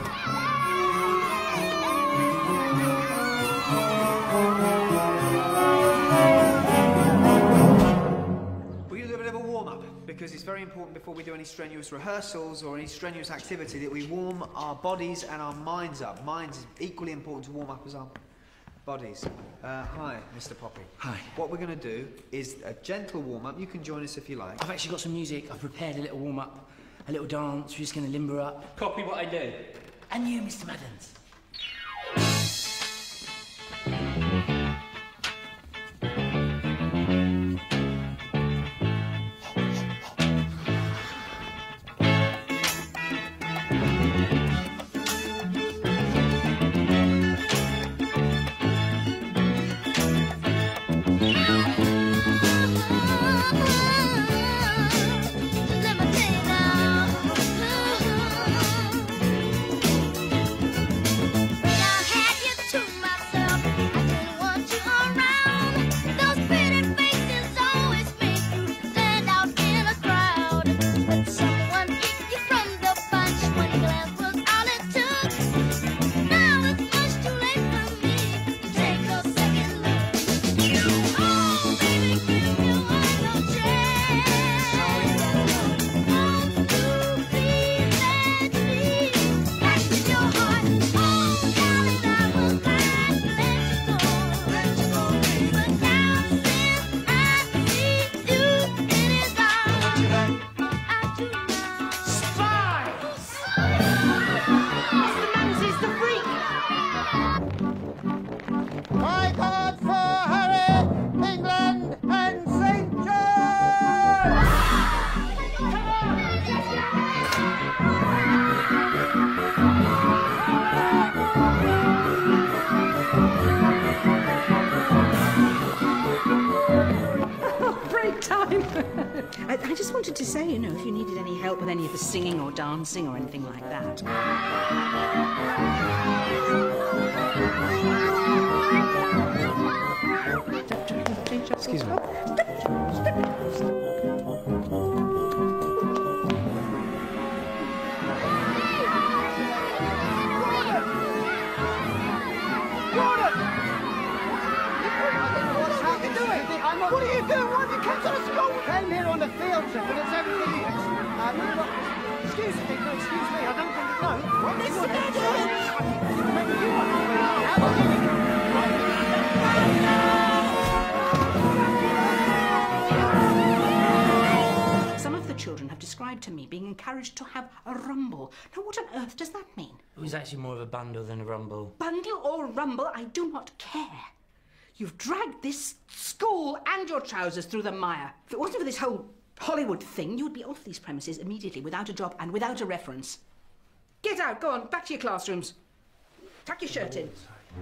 We're going to do a bit of a warm-up, because it's very important before we do any strenuous rehearsals or any strenuous activity that we warm our bodies and our minds up. Minds is equally important to warm up as our bodies. Hi, Mr. Poppy. Hi. What we're going to do is a gentle warm-up. You can join us if you like. I've actually got some music. I've prepared a little warm-up. a little dance. We're just going to limber up. Copy what I do. And you, Mr. Maddens. I just wanted to say, you know, if you needed any help with any of the singing or dancing or anything like that. Excuse me. What are you doing? Why have you come to the school? We came here on a field trip and it's over here. Excuse me, I don't think it knows. What is Some of the children have described to me being encouraged to have a rumble. Now, what on earth does that mean? It was actually more of a bundle than a rumble. Bundle or rumble, I do not care. You've dragged this school and your trousers through the mire. If it wasn't for this whole Hollywood thing, you would be off these premises immediately without a job and without a reference. Get out, go on, back to your classrooms. Tuck your shirt in.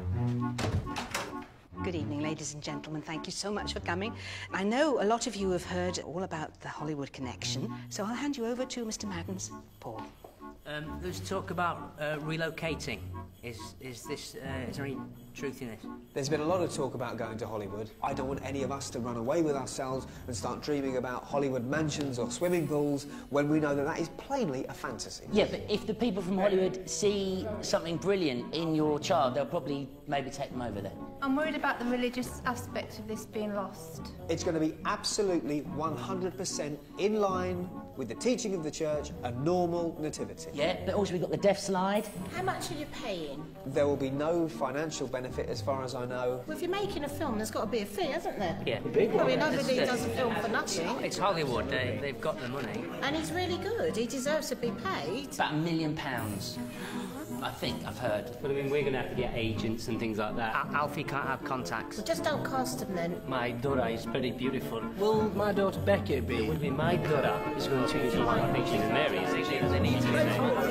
Good evening, ladies and gentlemen. Thank you so much for coming. I know a lot of you have heard all about the Hollywood connection, so I'll hand you over to Mr. Maddens. Paul. There's talk about relocating. Is there any truth in this? There's been a lot of talk about going to Hollywood. I don't want any of us to run away with ourselves and start dreaming about Hollywood mansions or swimming pools when we know that that is plainly a fantasy. Yeah, but if the people from Hollywood see something brilliant in your child, they'll probably maybe take them over there. I'm worried about the religious aspect of this being lost. It's going to be absolutely 100% in line with the teaching of the church, a normal nativity. Yeah, but also we've got the deaf slide. How much are you paying? There will be no financial benefit as far as I know. Well, if you're making a film, there's got to be a fee, hasn't there? Yeah. I mean, nobody does a film for nothing. It's Hollywood. They've got the money. And he's really good. He deserves to be paid. About £1 million. I think I've heard. But I mean, we're going to have to get agents and things like that. Alfie can't have contacts. Well, just don't cast him then. My daughter is very beautiful. Will my daughter Becky be? It would be my daughter is going to choose one. I think she's Mary. They need to.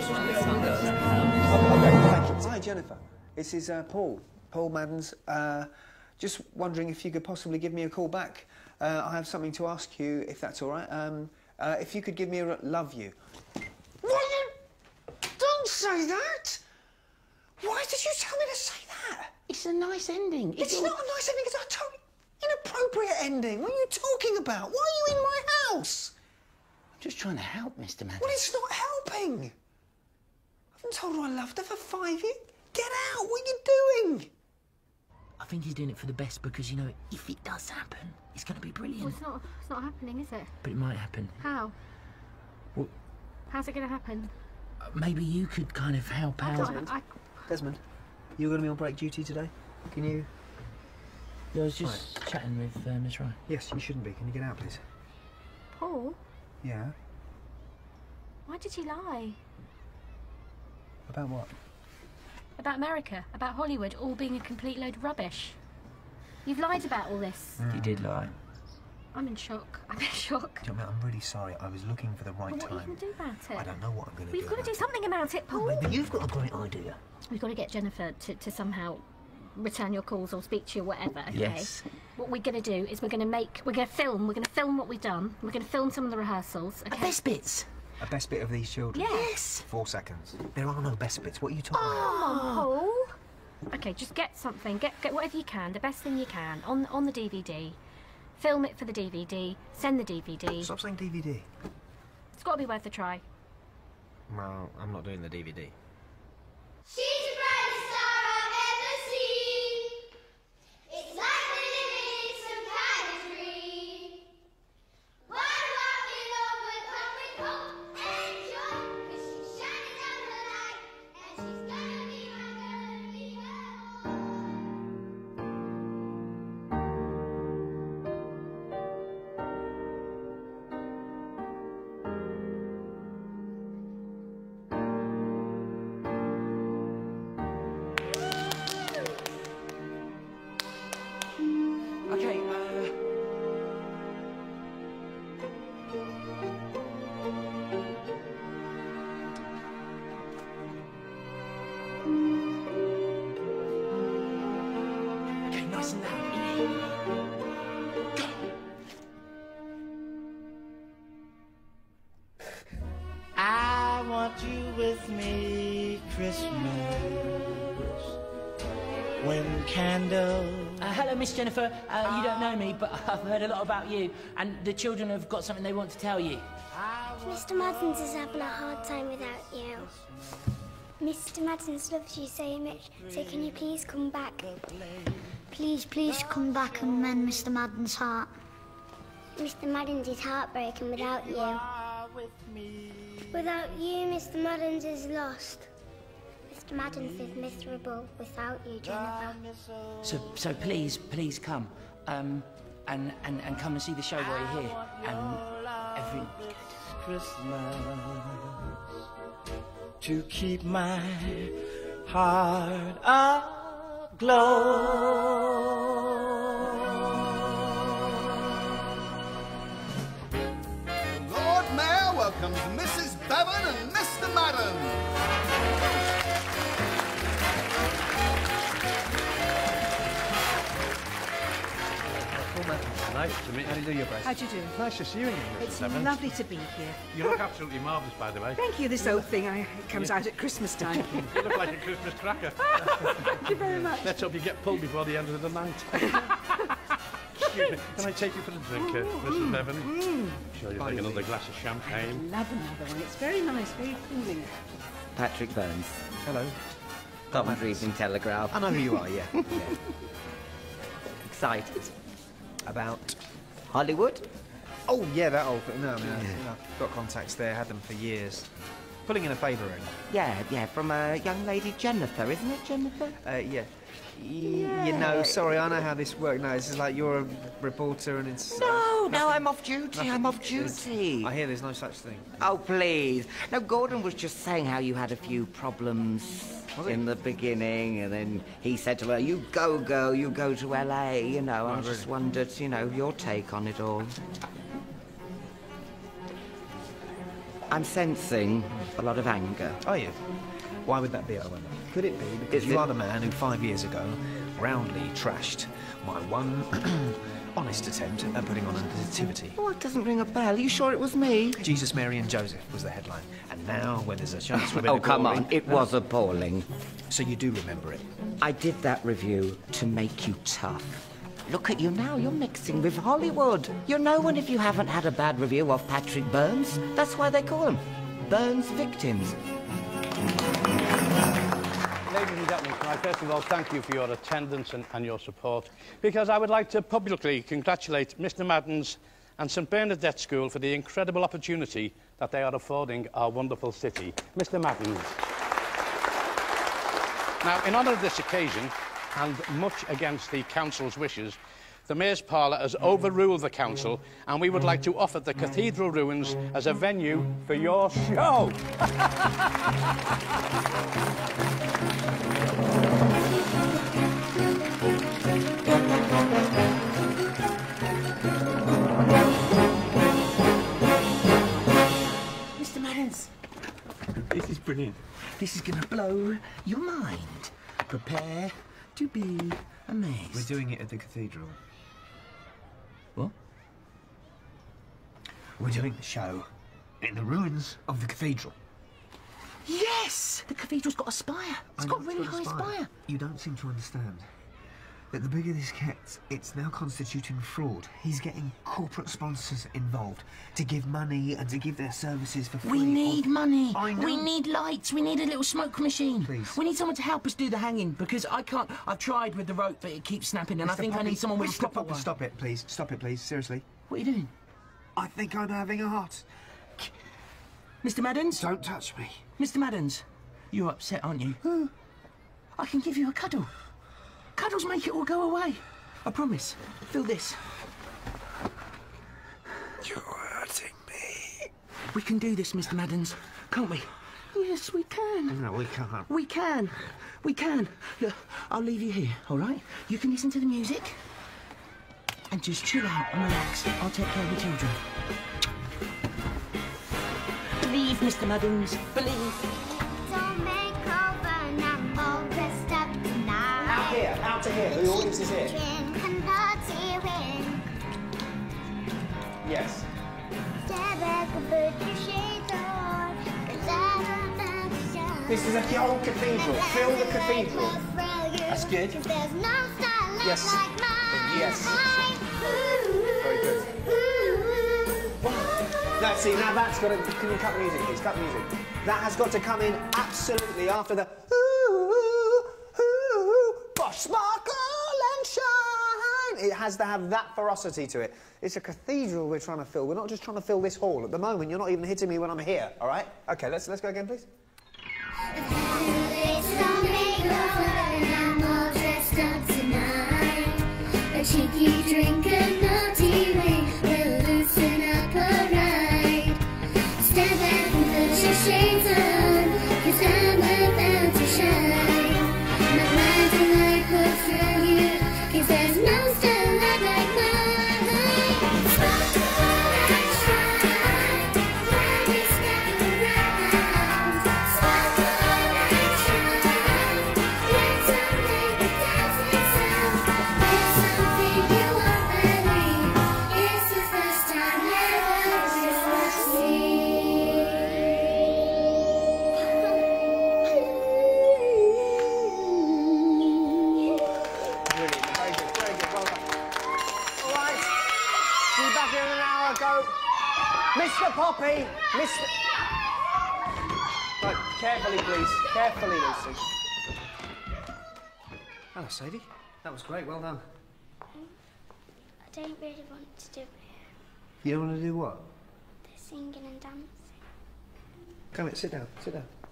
Hi, Jennifer. This is Paul Maddens. Just wondering if you could possibly give me a call back. I have something to ask you, if that's all right. If you could give me a love you. What? Don't say that! Why did you tell me to say that? It's a nice ending. It's not a nice ending, it's a totally inappropriate ending. What are you talking about? Why are you in my house? I'm just trying to help, Mr. Maddens. Well, it's not helping. I haven't told her I loved her for 5 years. Get out, what are you doing? I think he's doing it for the best because, you know, if it does happen, it's going to be brilliant. Well, it's not happening, is it? But it might happen. How? Well, how's it going to happen? Maybe you could kind of help out. Desmond, you're going to be on break duty today? Can you... I was just chatting with Miss Wright. Yes, you shouldn't be. Can you get out, please? Paul? Yeah? Why did you lie? About what? About America, about Hollywood, all being a complete load of rubbish. You've lied about all this. You did lie. I'm in shock. I'm in shock. John, I'm really sorry. I was looking for the right Well, what are you time. going to do about it? I don't know what I'm going to do. We've got to do something about it, Paul. Maybe you've got a great idea. We've got to get Jennifer to somehow return your calls or speak to you or whatever, okay? Yes. What we're going to do is we're going to film what we've done. We're going to film some of the rehearsals, okay? Best bits. A best bit of these children? Yes. 4 seconds. There are no best bits. What are you talking about? Come on, Paul. Okay, just get something. Get whatever you can, the best thing you can, on the DVD. Film it for the DVD. Send the DVD. Stop saying DVD. It's got to be worth a try. Well, I'm not doing the DVD. She's the brightest star I've ever seen. It's like we're living in some kind of dream. Why do I feel overcome with hope and joy? 'Cause she's shining down her light, and she's gonna be my girl and be her Okay, okay, nice and loud. I want you with me, Christmas. When candles. Hello, Miss Jennifer. You don't know me, but I've heard a lot about you, and the children have got something they want to tell you. Mr. Maddens is having a hard time without you. Mr. Maddens loves you so much, so can you please come back? Please, please come back and mend Mr. Madden's heart. Mr. Maddens is heartbroken without you. Without you, Mr. Maddens is lost. Mr. Maddens is miserable without you, Jennifer. So please come, and come and see the show while you're here, and everything will be good. Christmas to keep my heart Lord Mayor welcomes Mrs. Bevan and Mr. Madden. Nice to meet you. How do you do, your Grace? How do you do? Nice to see you again, Mrs. It's Evans. lovely to be here. You look absolutely marvellous, by the way. Thank you. This old thing it comes out at Christmas time. You look like a Christmas cracker. Thank you very much. Let's hope you get pulled before the end of the night. Excuse me, can I take you for a drink, Mrs. Bevan? Sure you'll take another glass of champagne. Love another one. It's very nice, very cooling. Patrick Burns. Hello. Coventry Evening Telegraph. I know who you are, yeah. Yeah. Excited. About? Hollywood? Oh, yeah, that old thing. No, I mean, I've got contacts there, had them for years. Pulling in a favour ring. Yeah, from a young lady Jennifer, isn't it, Jennifer? Yeah. You know, sorry, I know how this works. No, this is like you're a reporter and it's... No, I'm off duty. I'm off duty. I hear there's no such thing. Oh, please. No, Gordon was just saying how you had a few problems in the beginning, and then he said to her, you go, girl, you go to LA, you know. I just wondered, you know, your take on it all. I'm sensing a lot of anger. Are you? Why would that be, I wonder? Could it be because you are the man who 5 years ago roundly trashed my one honest attempt at putting on a nativity? Oh, it doesn't ring a bell. Are you sure it was me? Jesus, Mary and Joseph was the headline. And now, when there's a chance for a bit Oh, of come glory... on. It was appalling. So you do remember it? I did that review to make you tough. Look at you now. You're mixing with Hollywood. You're no one if you haven't had a bad review of Patrick Burns. That's why they call him Burns victims. Ladies and gentlemen, can I first of all thank you for your attendance and your support, because I would like to publicly congratulate Mr. Maddens and St Bernadette School for the incredible opportunity that they are affording our wonderful city. Mr. Maddens. Now, in honour of this occasion, and much against the council's wishes, the Mayor's Parlour has overruled the council and we would like to offer the Cathedral Ruins as a venue for your show. Mr. Maddens, this is brilliant. This is going to blow your mind. Prepare to be amazed. We're doing it at the cathedral. What? We're doing the show in the ruins of the cathedral. Yes! The cathedral's got a spire. It's got a really high spire. You don't seem to understand that the bigger this gets, it's now constituting fraud. He's getting corporate sponsors involved to give money and to give their services for free. We need money. I know. We need lights. We need a little smoke machine. Please. We need someone to help us do the hanging because I can't. I've tried with the rope, but it keeps snapping, and I think I need someone with a proper one. Stop it, please. Stop it, please. Seriously. What are you doing? I think I'm having a heart. Mr. Maddens? Don't touch me. Mr. Maddens, you're upset, aren't you? I can give you a cuddle. Cuddles make it all go away. I promise. Feel this. You're hurting me. We can do this, Mr. Maddens, can't we? Yes, we can. No, we can't. We can. We can. Look, I'll leave you here, all right? You can listen to the music and just chill out and relax. I'll take care of the children. Believe, Mr. Maddens. Believe. Out to here. The audience is here. Yes. This is a old cathedral. Fill the cathedral. That's good. Yes. Yes. Very good. No, see, now that's got to... Can you cut the music, please? Cut the music. That has got to come in absolutely after the... Sparkle and shine! It has to have that ferocity to it. It's a cathedral we're trying to fill. We're not just trying to fill this hall. At the moment, you're not even hitting me when I'm here, all right? OK, let's go again, please. A cheeky drink and naughty way will loosen up a ride. Step back and put your shades on, 'cause I'm about to shine. My mind's a light put through you, 'cause there's no starlight like mine. Sparkle and shine, when we step around. Sparkle and shine, let's all make a dancing sound. There's something you won't believe, it's the first time ever you'll see. Brilliant. Very good. Very good. Well done. All right. See you back here in an hour. Go. Mr. Poppy. Mr. Right. Carefully, please. Carefully, Lucy. Hello, Sadie. That was great. Well done. I don't really want to do it. You don't want to do what? The singing and dancing. Come here. Sit down. Sit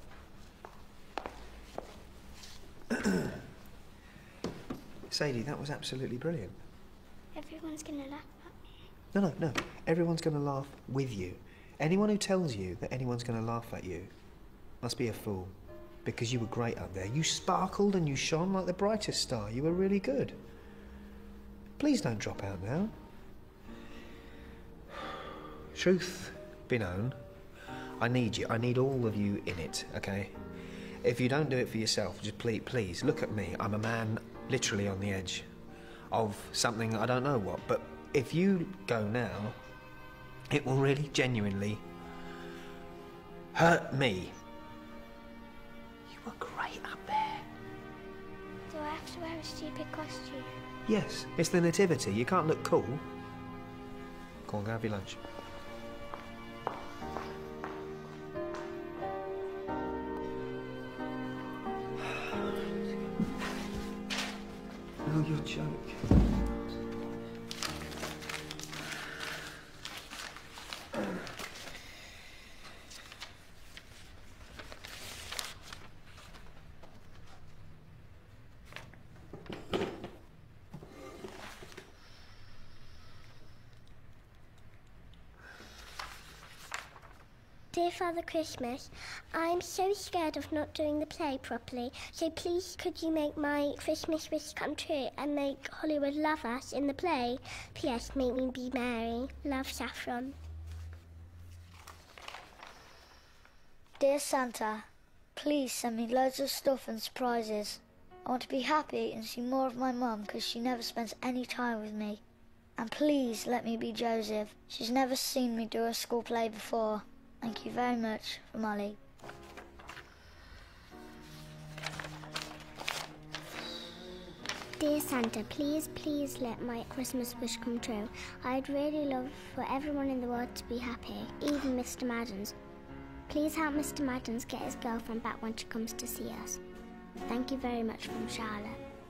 down. Sadie, that was absolutely brilliant. Everyone's going to laugh at me. No. Everyone's going to laugh with you. Anyone who tells you that anyone's going to laugh at you must be a fool. Because you were great up there. You sparkled and you shone like the brightest star. You were really good. Please don't drop out now. Truth be known, I need you. I need all of you in it, OK? If you don't do it for yourself, just please, look at me. I'm a man literally on the edge of something I don't know what. But if you go now, it will really, genuinely hurt me. You were great up there. Do I have to wear a stupid costume? Yes, it's the nativity. You can't look cool. Go on, go have your lunch. Oh, you're joking. Dear Father Christmas, I'm so scared of not doing the play properly, so please could you make my Christmas wish come true and make Hollywood love us in the play? P.S. Make me be Mary. Love, Saffron. Dear Santa, please send me loads of stuff and surprises. I want to be happy and see more of my mum because she never spends any time with me. And please let me be Joseph. She's never seen me do a school play before. Thank you very much, from Ollie. Dear Santa, please let my Christmas wish come true. I'd really love for everyone in the world to be happy, even Mr. Maddens. Please help Mr. Maddens get his girlfriend back when she comes to see us. Thank you very much, from Charlotte.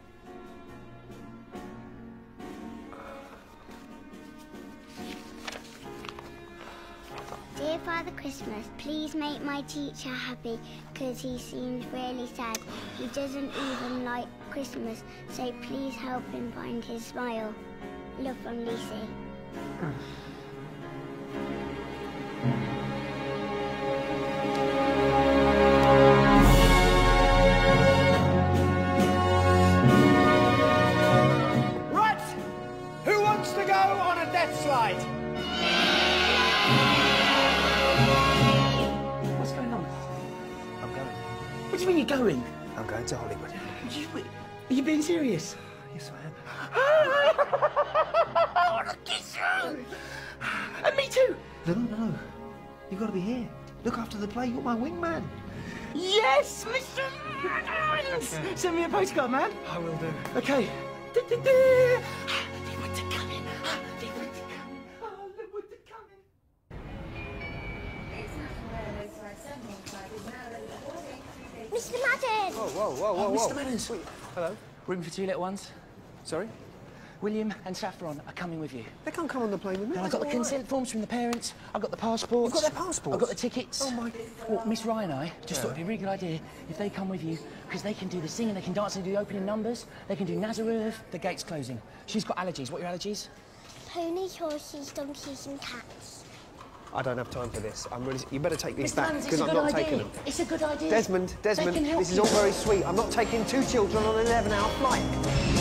Dear Father Christmas, please make my teacher happy because he seems really sad. He doesn't even like Christmas, so please help him find his smile. Love, from Lucy. Right! Who wants to go on a death slide? What's going on? I'm going. What do you mean you're going? I'm going to Hollywood. Are you being serious? Yes, I am. I want to kiss you! And me too! No. You've got to be here. Look after the play. You're my wingman. Yes, Mr. Maddens! Send me a postcard, man. I will do. Okay. They want to come in. They want to come. Oh, they want to come in. Mr. Maddens! Whoa. Mr. Maddens. Wait, hello? Room for two little ones. Sorry? William and Saffron are coming with you. They can't come on the plane with me. No, I've got the consent forms from the parents. I've got the passports. You've got their passports? I've got the tickets. Oh, my... Well, Miss Ryan and I just thought it'd be a really good idea if they come with you, because they can do the singing, they can dance and do the opening numbers. They can do Nazareth. The gate's closing. She's got allergies. What are your allergies? Ponies, horses, donkeys and cats. I don't have time for this. I'm really... You better take these Mr. back, Maddens, because it's a I'm good not idea. taking them. It's a good idea. Desmond, They can help this is you. all very sweet. I'm not taking two children on an 11-hour flight.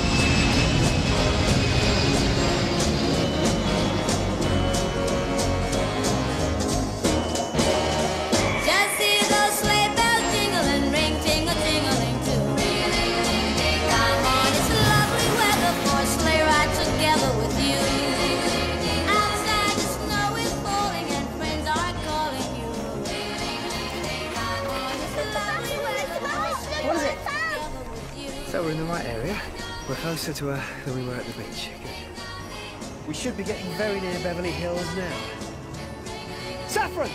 Just see those sleigh bells jingling, ring, tingle-tingling too. Come on, it's lovely weather for a sleigh ride together with you. Outside the snow is falling and friends are calling you. Come on, it's lovely weather for a sleigh What is ride it? together with you. So we're in the right area. We're closer to her than we were at the beach. Good. We should be getting very near Beverly Hills now. Saffron!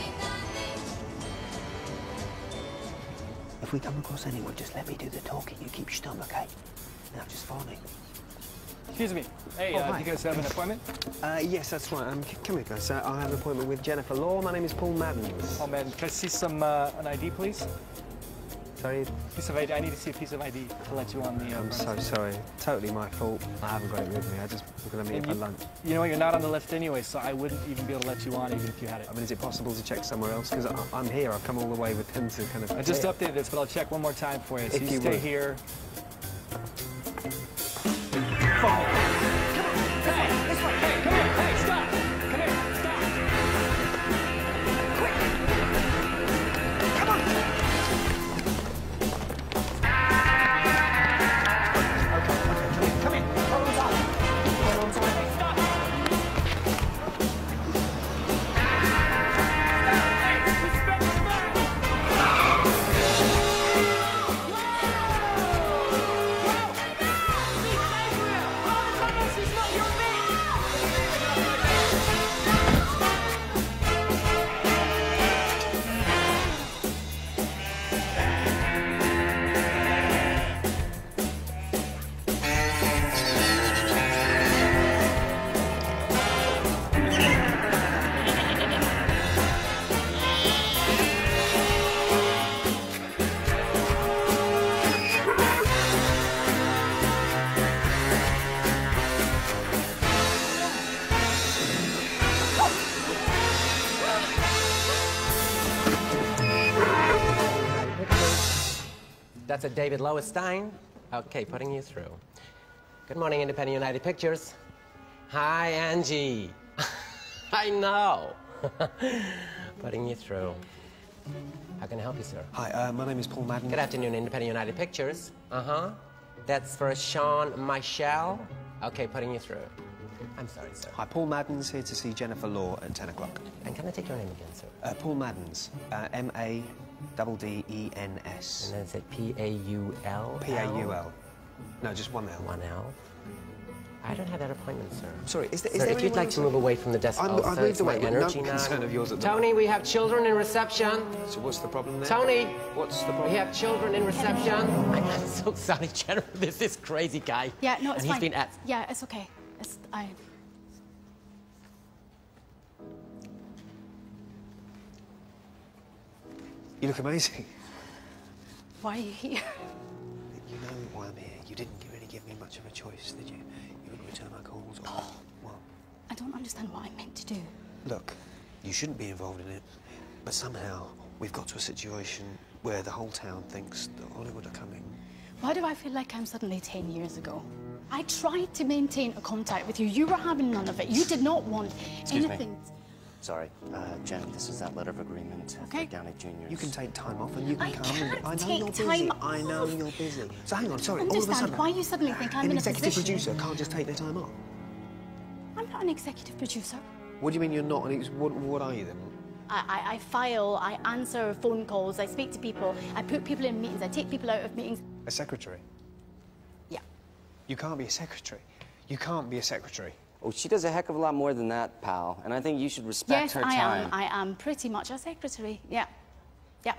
If we come across anyone, just let me do the talking. You keep stum, okay? Now, just follow me. Excuse me. Hey, Oh, hi. do you guys have an appointment? Yes, that's right. Come here, guys. I have an appointment with Jennifer Law. My name is Paul Maddens. Oh, man, can I see some, an ID, please? Sorry? Piece of ID. I need to see a piece of ID to let you on the... I'm so sorry. Totally my fault. I haven't got it with me. We're going to meet And for lunch. You know what? You're not on the list anyway, so I wouldn't even be able to let you on even if you had it. I mean, is it possible to check somewhere else? Because I'm here. I've come all the way with him to kind of... I just updated this, but I'll check one more time for you. So If you you stay would. here. That's a David Lowenstein. Okay, putting you through. Good morning, Independent United Pictures. Hi, Angie. I know. Putting you through. How can I help you, sir? Hi, my name is Paul Madden. Good afternoon, Independent United Pictures. Uh-huh. That's for Sean Michel. Okay, putting you through. I'm sorry, sir. Hi, Paul Madden's here to see Jennifer Law at 10 o'clock. And can I take your name again, sir? Paul Madden's. M-A-D-D-E-N-S. And is it P-A-U-L? P-A-U-L. No, just one L. One L. I don't have that appointment, sir. Sorry, is there if you'd like to move away from the desk, I've also, moved it's my away. energy No now. concern of yours at the Tony, we have children in reception. So what's the problem there? Tony! What's the problem? We have children in reception. I'm so sorry, Jennifer. This is crazy guy. Yeah, no, it's and fine. He's been at... Yeah, it's okay. You look amazing. Why are you here? You know why I'm here. You didn't really give me much of a choice, did you? You wouldn't return my calls or what? I don't understand what I'm meant to do. Look, you shouldn't be involved in it, but somehow we've got to a situation where the whole town thinks that Hollywood are coming. Why do I feel like I'm suddenly 10 years ago? I tried to maintain a contact with you. You were having none of it. You did not want anything. Sorry, Jen, this is that letter of agreement for Downey Juniors. You can take time off and you can I come. can't I know take you're busy. time I know off. you're busy. So hang on, sorry. I All of a understand sudden, why you suddenly think I'm an in a executive position. producer can't just take their time off. I'm not an executive producer. What do you mean you're not? What are you then? I file, I answer phone calls, I speak to people, I put people in meetings, I take people out of meetings. A secretary? Yeah. You can't be a secretary. You can't be a secretary. Oh, she does a heck of a lot more than that, pal. And I think you should respect Yes, her time. I am pretty much a secretary. Yeah. Yeah.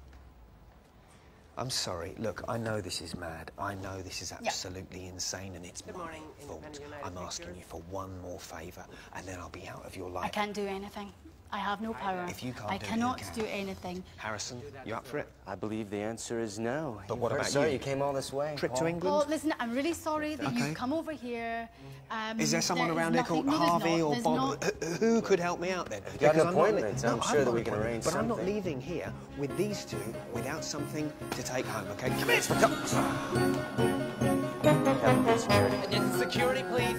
I'm sorry. Look, I know this is mad. I know this is absolutely insane, and it's my fault. I'm asking you for one more favour, and then I'll be out of your life. I can't do anything. I have no power. If you can't I do it, cannot who can? do anything. Harrison, you up for it? I believe the answer is no. But what about Sorry, you? you came all this way. Trip to Paul. England? Well, listen, I'm really sorry that Okay. you've come over here. Is there someone there is around here nothing- called no, there's Harvey not. or There's Bob? not. Who could help me out then? If you got Because an I'm not appointment, li- I'm No, sure I've that got we an can appointment, arrange But I'm not something. leaving here with these two without something to take home, okay? Come here, Security, please.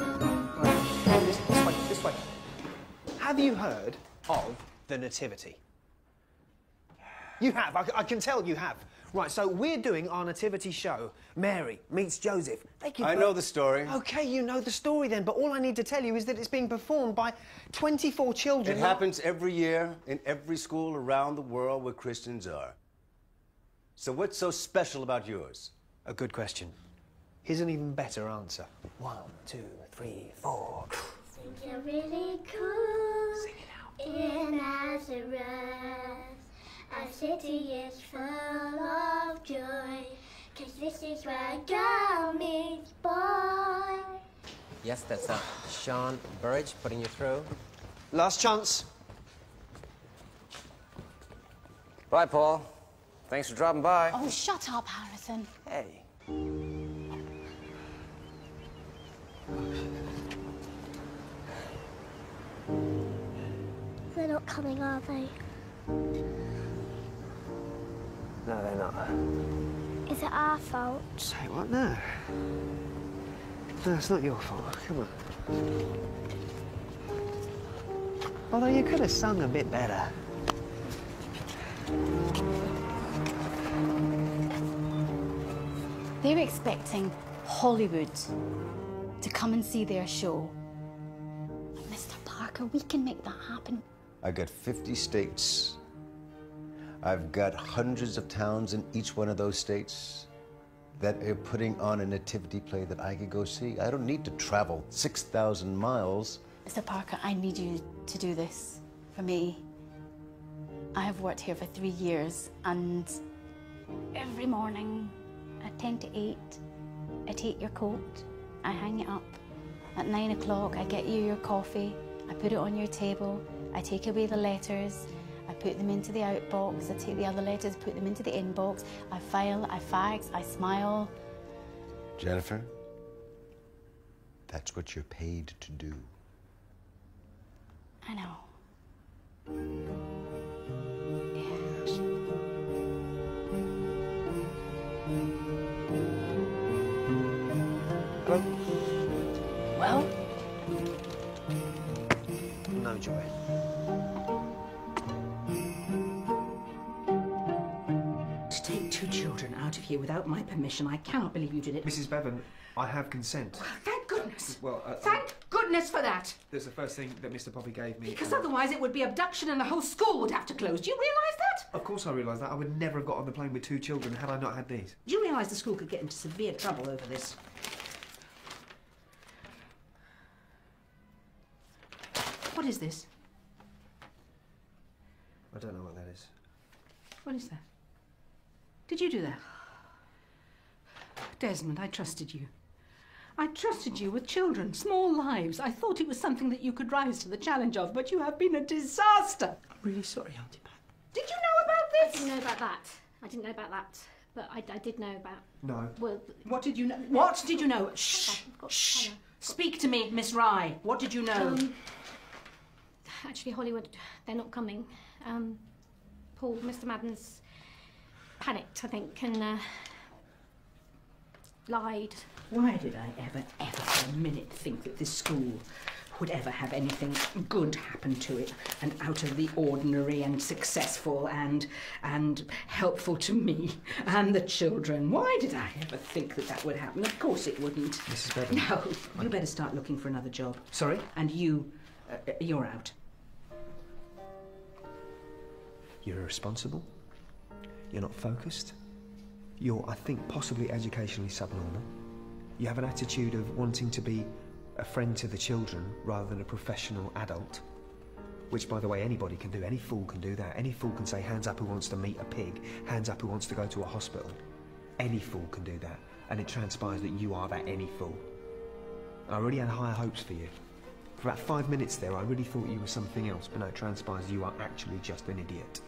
This way. Have you heard of the Nativity? You have. I can tell you have. Right, so we're doing our nativity show. Mary meets Joseph. They give I birth- know the story. Okay, you know the story then, but all I need to tell you is that it's being performed by 24 children. It happens every year in every school around the world where Christians are. So what's so special about yours? A good question. Here's an even better answer. 1, 2, 3, 4. Think you're really cool. Sing it out. In Nazareth, a city is full of joy, 'cause this is where girl meets boy. Yes, that's Sean Burridge putting you through. Last chance. Bye, Paul. Thanks for dropping by. Oh, shut up, Harrison. Hey. They're not coming, are they? No, they're not. Is it our fault? Say what? No. No, it's not your fault. Come on. Although you could have sung a bit better. They're expecting Hollywood to come and see their show. Mr. Parker, we can make that happen. I got 50 states. I've got hundreds of towns in each one of those states that are putting on a nativity play that I could go see. I don't need to travel 6,000 miles. Mr. Parker, I need you to do this for me. I have worked here for 3 years, and every morning at 10 to 8, I take your coat, I hang it up. At 9 o'clock, I get you your coffee, I put it on your table, I take away the letters, I put them into the outbox, I take the other letters, put them into the inbox, I file, I fax, I smile. Jennifer, that's what you're paid to do. I know. To take 2 children out of here without my permission, I cannot believe you did it. Mrs. Bevan, I have consent. Thank goodness. Well, Thank goodness for that. That's the first thing that Mr. Poppy gave me. Because otherwise it would be abduction and the whole school would have to close. Do you realise that? Of course I realise that. I would never have got on the plane with 2 children had I not had these. Do you realise the school could get into severe trouble over this? What is this? I don't know what that is. What is that? Did you do that? Desmond, I trusted you. I trusted you with children, small lives. I thought it was something that you could rise to the challenge of, but you have been a disaster. I'm really sorry, Auntie Pat. Did you know about this? I didn't know about that. I didn't know about that. But I did know about... No. Well... What did you know? What did you know? Shh! Shh! Speak to me, Miss Rye. What did you know? Actually, Hollywood, they're not coming. Paul, Mr. Madden's panicked, I think, and lied. Why did I ever for a minute think that this school would ever have anything good happen to it, and out of the ordinary and successful and helpful to me and the children? Why did I ever think that that would happen? Of course it wouldn't. Mrs. Bevan. No, you better start looking for another job. Sorry? And you're out. You're irresponsible. You're not focused. You're, I think, possibly educationally subnormal. You have an attitude of wanting to be a friend to the children rather than a professional adult. Which, by the way, anybody can do. Any fool can do that. Any fool can say, hands up who wants to meet a pig, hands up who wants to go to a hospital. Any fool can do that. And it transpires that you are that any fool. I already had higher hopes for you. For about 5 minutes there, I really thought you were something else, but now it transpires you are actually just an idiot.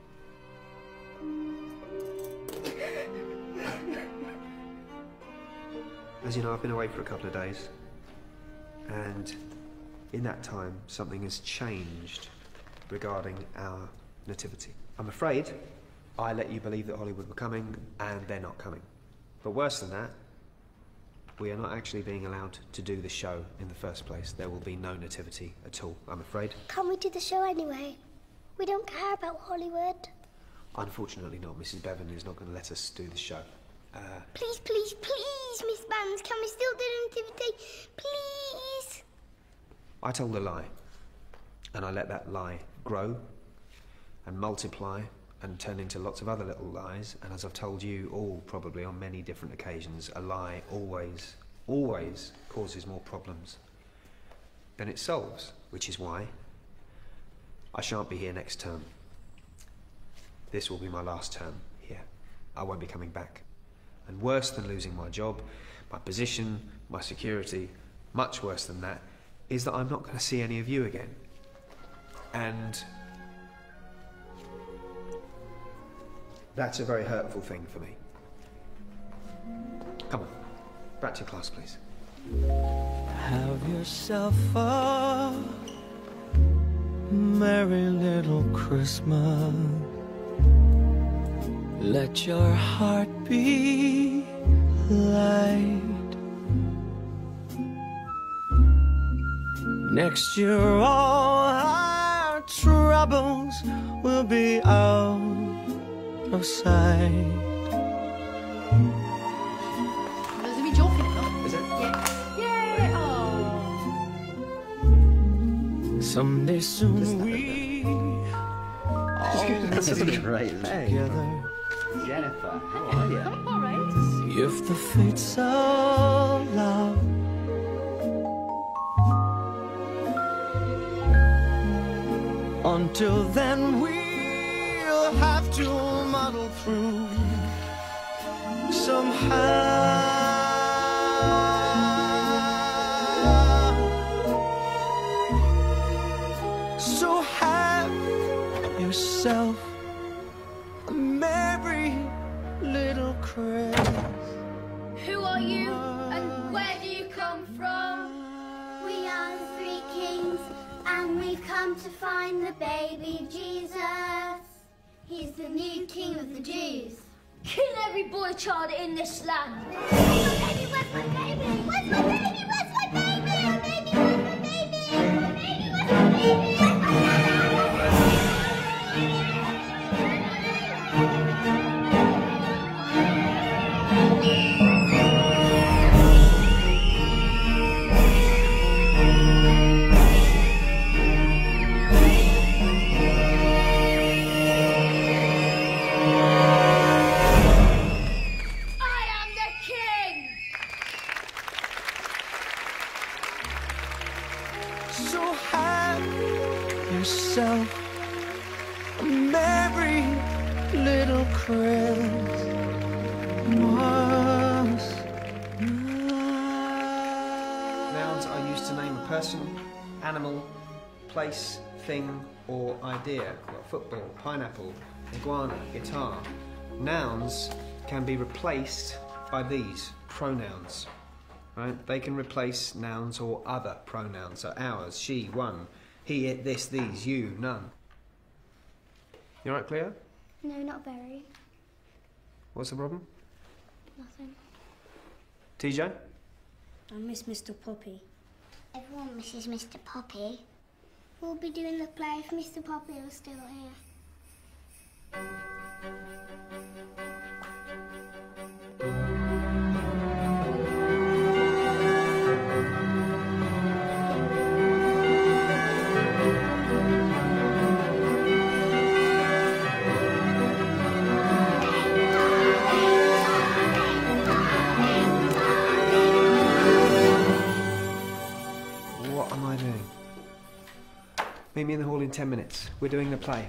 As you know, I've been away for a couple of days, and in that time, something has changed regarding our nativity. I'm afraid I let you believe that Hollywood were coming, and they're not coming. But worse than that, we are not actually being allowed to do the show in the first place. There will be no nativity at all, I'm afraid. Can't we do the show anyway? We don't care about Hollywood. Unfortunately not. Mrs. Bevan is not going to let us do the show. Please, please, please, Miss Bands, can we still do the nativity? Please? I told a lie, and I let that lie grow and multiply and turn into lots of other little lies. And as I've told you all probably on many different occasions, a lie always, always causes more problems than it solves, which is why I shan't be here next term. This will be my last term here. I won't be coming back. And worse than losing my job, my position, my security, much worse than that, is that I'm not going to see any of you again. And that's a very hurtful thing for me. Come on, back to your class, please. Have yourself a merry little Christmas. Let your heart be light. Next year all our troubles will be out of sight. Vous avez John Philip? Is it? Yeah. Oh. Someday soon we all This is be great, isn't it? together. Jennifer, how are you? All right. If the fates allow. Until then we'll have to muddle through somehow. So have yourself a merry little Christmas. Who are you and where do you come from? We are the 3 kings, and we've come to find the baby Jesus. He's the new king of the Jews. Kill every boy child in this land. Where's my baby? Where's my baby? Where's my baby? Where's my baby? My baby? Where's my baby? My baby? Where's my baby? Where's my baby? little Christmas. Nouns are used to name a person, animal, place, thing, or idea. Like football, pineapple, iguana, guitar. Nouns can be replaced by these pronouns. Right? They can replace nouns or other pronouns. So ours, she, one, he, it, this, these, you, none. You all right, Cleo? No, not very. What's the problem? Nothing. TJ? I miss Mr. Poppy. Everyone misses Mr. Poppy. We'll be doing the play if Mr. Poppy was still here. What am I doing? Meet me in the hall in 10 minutes. We're doing the play.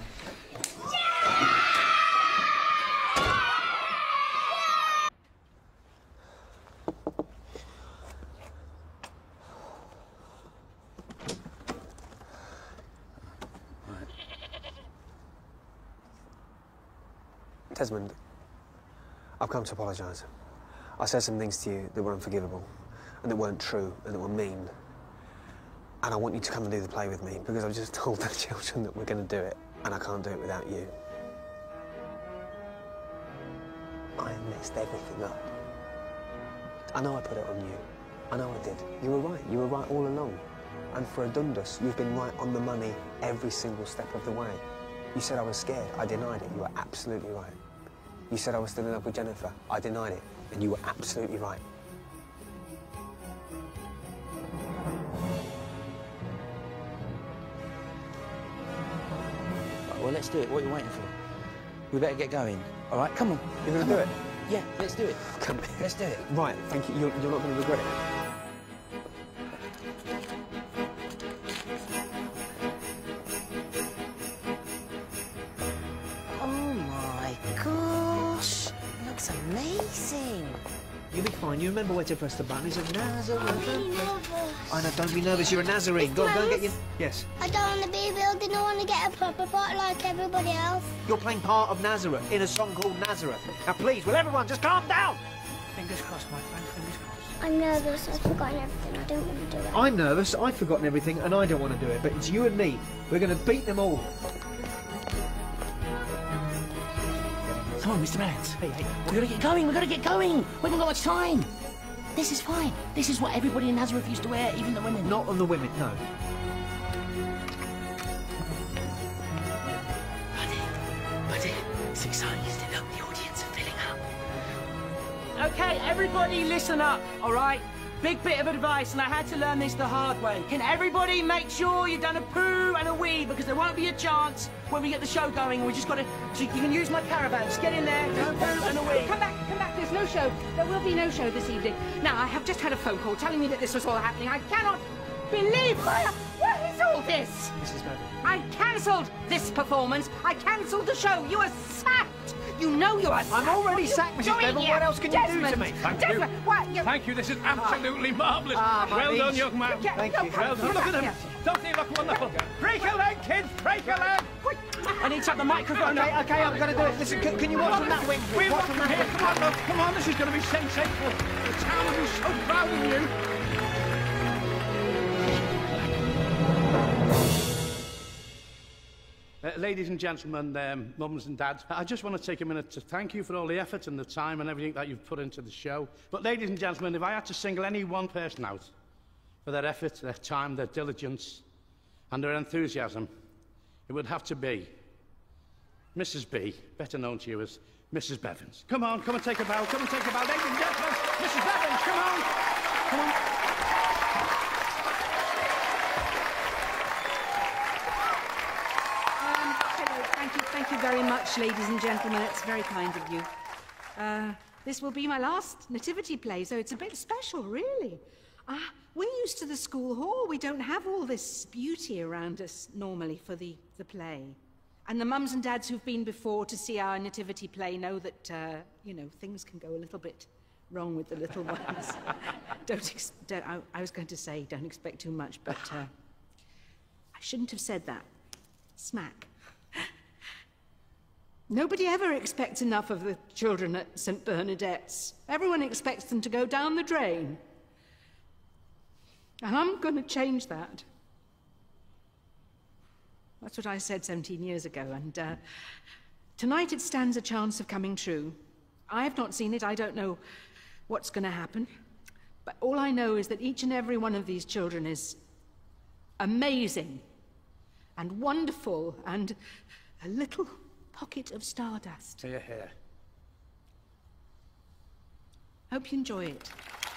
Desmond, I've come to apologise. I said some things to you that were unforgivable, and that weren't true, and that were mean. And I want you to come and do the play with me, because I've just told the children that we're going to do it, and I can't do it without you. I messed everything up. I know I put it on you. I know I did. You were right. You were right all along. And for a Dundas, you've been right on the money every single step of the way. You said I was scared. I denied it. You were absolutely right. You said I was still in love with Jennifer. I denied it. And you were absolutely right. Right, well, let's do it. What are you waiting for? We better get going. All right, come on. You're going to do it? Yeah, let's do it. Come here. Let's do it. Right, thank you. You're not going to regret it. Oh my gosh, it looks amazing. You'll be fine. You remember where to press the button. It's a Nazareth. I'm really nervous. I know, don't be nervous. You're a Nazarene. Go and get your... Yes. I don't want to be a building. I want to get a proper part like everybody else. You're playing part of Nazareth in a song called Nazareth. Now, please, will everyone just calm down? Fingers crossed, my friend, fingers crossed. I'm nervous. I've forgotten everything. I don't want to do it. I'm nervous. I've forgotten everything, and I don't want to do it. But it's you and me. We're going to beat them all. Come on, Mr. Mallett. Hey, we've got to get going. We've got to get going. We haven't got much time. This is fine. This is what everybody in Nazareth used to wear, even the women. Not on the women, no. Buddy, it's exciting, isn't it? Look, the audience are filling up. Okay, everybody listen up, all right? Big bit of advice, and I had to learn this the hard way. Can everybody make sure you've done a poo and a wee, because there won't be a chance when we get the show going. We just got to... So you can use my caravan. Just get in there, do a poo and a wee. Come back. There's no show. There will be no show this evening. Now, I have just had a phone call telling me that this was all happening. I cannot believe... What is all this? Mrs. Madden. I cancelled this performance. I cancelled the show. You are sacked. You know you are sacked. I'm already sacked, Mrs. Bevan. What else can you do to me? Thank you. This is absolutely marvellous. Well done, young man. Thank you. Well done. Look at them. Don't they look wonderful? Break a leg, kids. Break a leg. I need to have the microphone up. Okay, I'm going to do it. Listen, can you watch from that wing? We'll watch from here. Come on, love. Come on. This is going to be sensational. The town will be so proud of you. Ladies and gentlemen, mums and dads, I just want to take a minute to thank you for all the effort and the time and everything that you've put into the show. But ladies and gentlemen, if I had to single any one person out for their effort, their time, their diligence and their enthusiasm, it would have to be Mrs. B, better known to you as Mrs. Bevans. Come on, come and take a bow, come and take a bow. Ladies and gentlemen, Mrs. Bevans, come on. Come on. Thank you very much, ladies and gentlemen. It's very kind of you. This will be my last nativity play, so it's a bit special, really. We're used to the school hall. We don't have all this beauty around us normally for the play. And the mums and dads who've been before to see our nativity play know that, you know, things can go a little bit wrong with the little ones. I was going to say don't expect too much, but I shouldn't have said that. Smack. Nobody ever expects enough of the children at St. Bernadette's. Everyone expects them to go down the drain. And I'm going to change that. That's what I said 17 years ago, and tonight it stands a chance of coming true. I have not seen it, I don't know what's going to happen, but all I know is that each and every one of these children is amazing and wonderful and a little pocket of stardust. Here, here. Hope you enjoy it.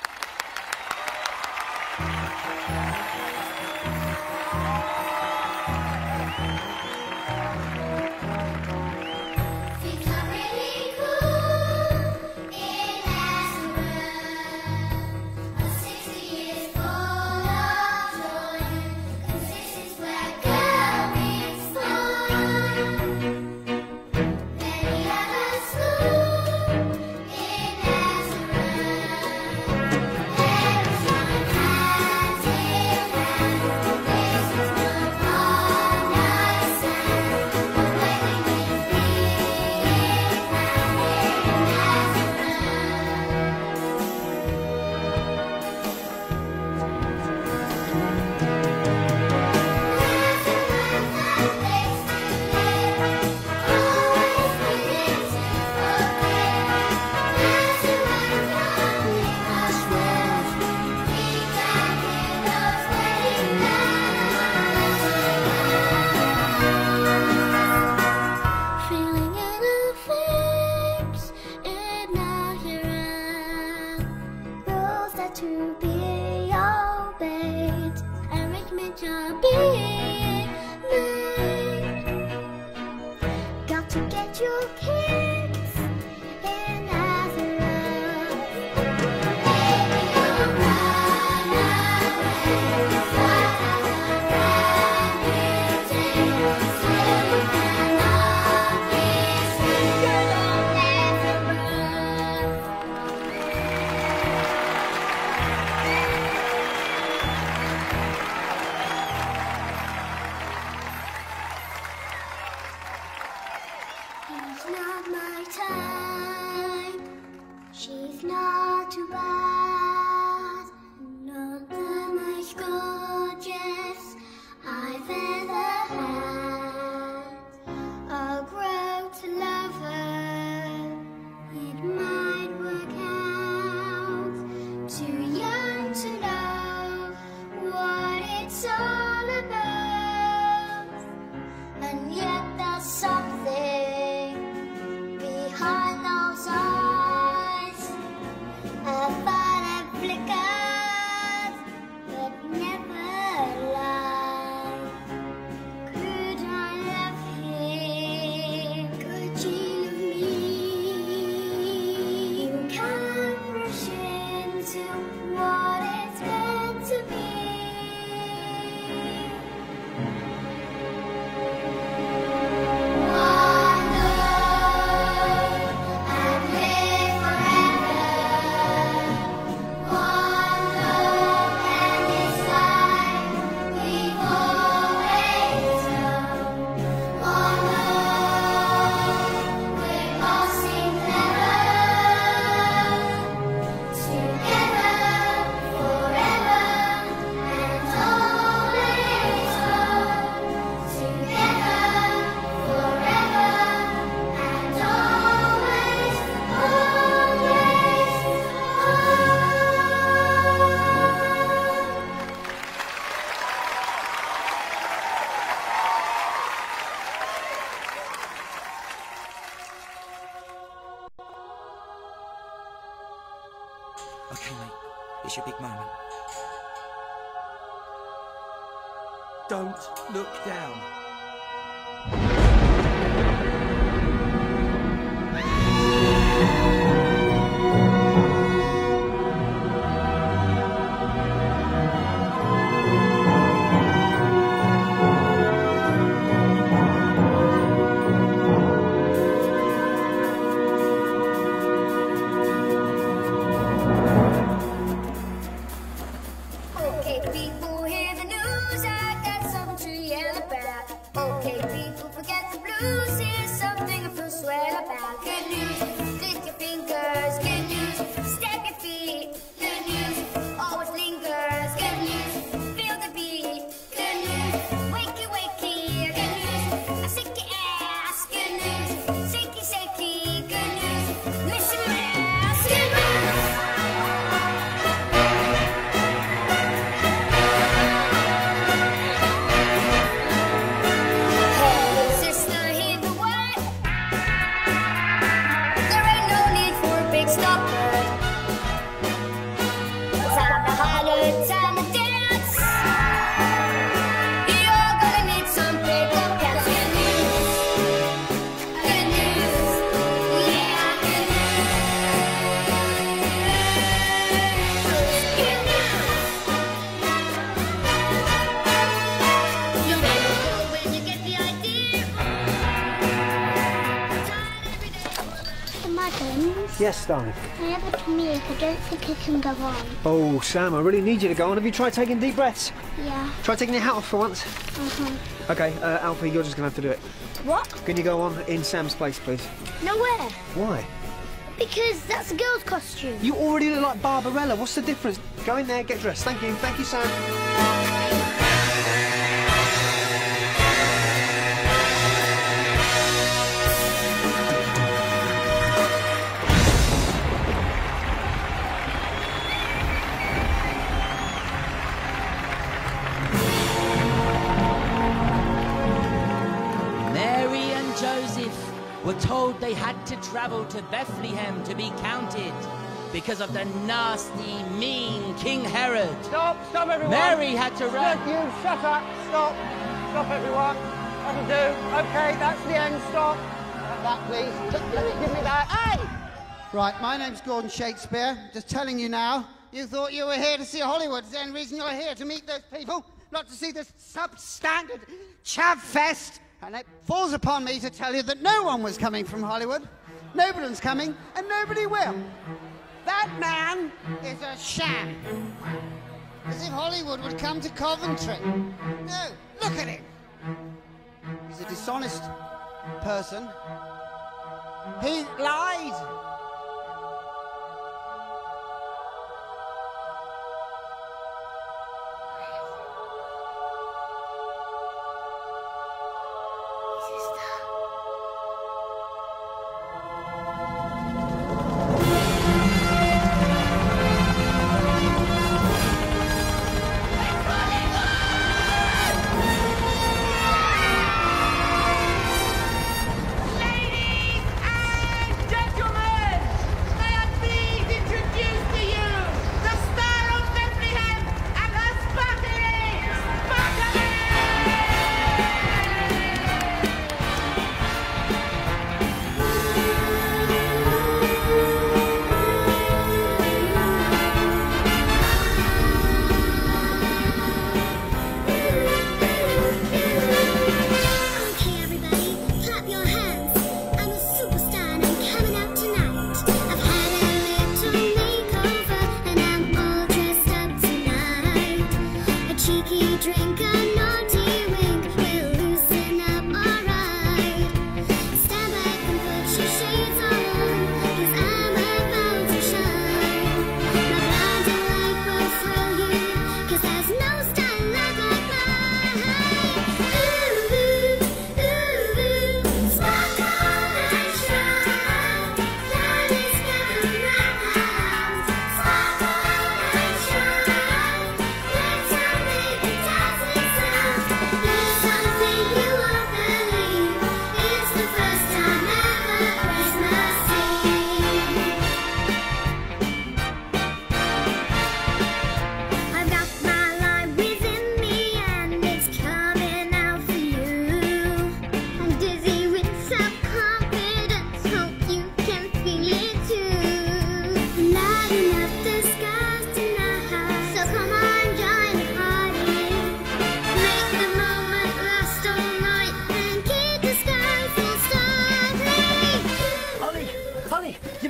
Okay, mate. It's your big moment. Don't look down. square about. Good news, lift your fingers. Good news, step your feet. Good news, always lingers. Good news, feel the beat. Good news, wakey wakey. Good news, I shake your ass. Good news, shaky shaky. Good news, listen well. Good news. Yes, darling. I have a tummy ache. I don't think I can go on. Oh, Sam, I really need you to go on. Have you tried taking deep breaths? Yeah. Try taking your hat off for once. Okay, Alfie, you're just going to have to do it. What? Can you go on in Sam's place, please? Nowhere. Why? Because that's a girl's costume. You already look like Barbarella. What's the difference? Go in there, get dressed. Thank you. Thank you, Sam. Mary and Joseph were told they had to travel to Bethlehem to be counted because of the nasty, mean King Herod. Stop everyone. Mary had to run. You, shut up. Stop everyone. That'll do. Okay, that's the end. Stop. That, please. Give me that. Hey! Right, my name's Gordon Shakespeare. Just telling you now, you thought you were here to see Hollywood. Is there any reason you're here to meet those people? Not to see this substandard chav fest? And it falls upon me to tell you that no one was coming from Hollywood. Nobody's coming, and nobody will. That man is a sham. As if Hollywood would come to Coventry. No, look at him. He's a dishonest person. He lied. Gentlemen,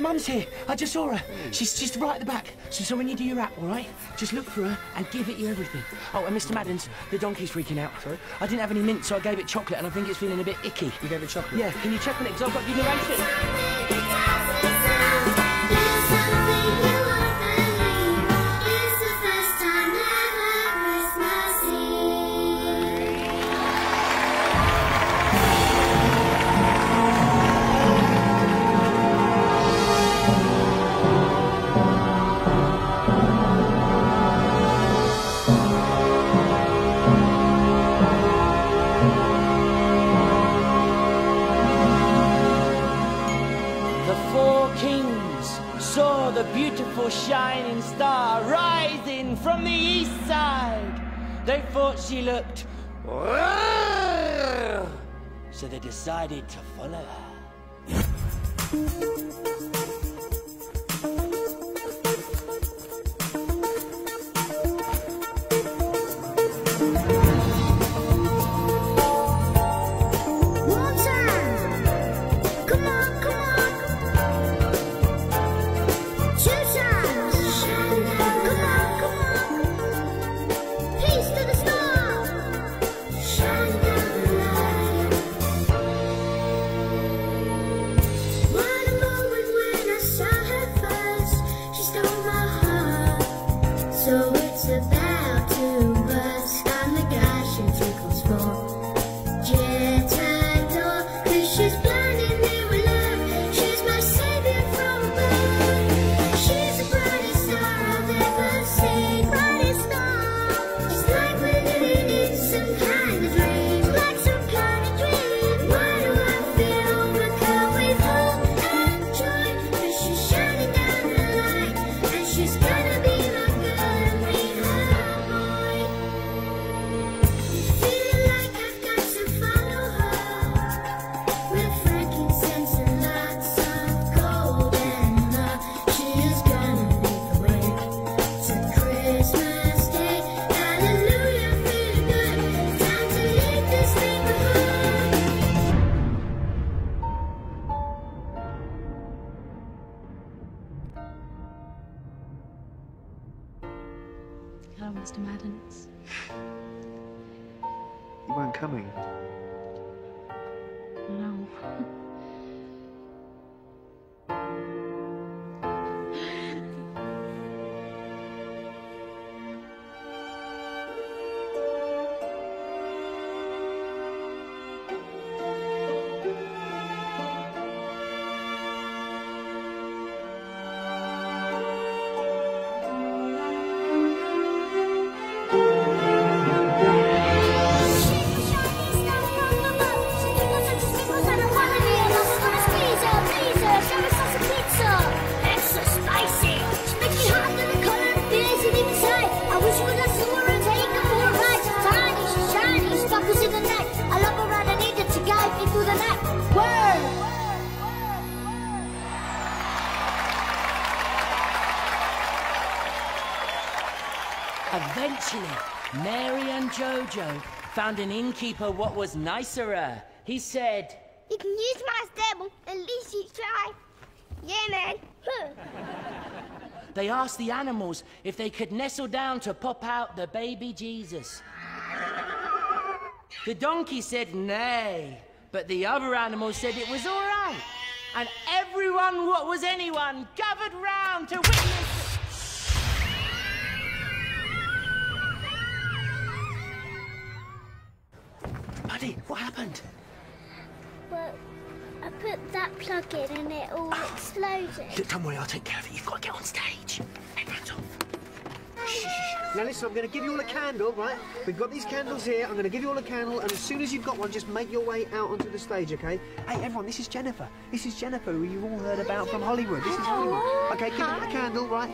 Mum's here. I just saw her. She's just right at the back. So when you do your rap, all right, just look for her and give it your everything. Oh, and Mr. Maddens, the donkey's freaking out. Sorry? I didn't have any mint, so I gave it chocolate, and I think it's feeling a bit icky. You gave it chocolate? Yeah, can you check on it? Because I've got your narration. The beautiful shining star rising from the east side. They thought she looked so they decided to follow her. Hello, Mr. Maddens. You weren't coming. No. Eventually, Mary and Jojo found an innkeeper what was nicer. He said, "You can use my stable, at least you try." Yeah, man. They asked the animals if they could nestle down to pop out the baby Jesus. The donkey said nay, but the other animals said it was all right. And everyone what was anyone gathered round to witness. Buddy, what happened? Well, I put that plug in and it all exploded. Look, don't worry, I'll take care of it. You've got to get on stage. Headphones off. Now listen, I'm going to give you all a candle, right? We've got these candles here. I'm going to give you all a candle, and as soon as you've got one, just make your way out onto the stage, okay? Hey, everyone, this is Jennifer. This is Jennifer, who you've all heard about from Hollywood. This is Hollywood. Okay, give them a candle, right?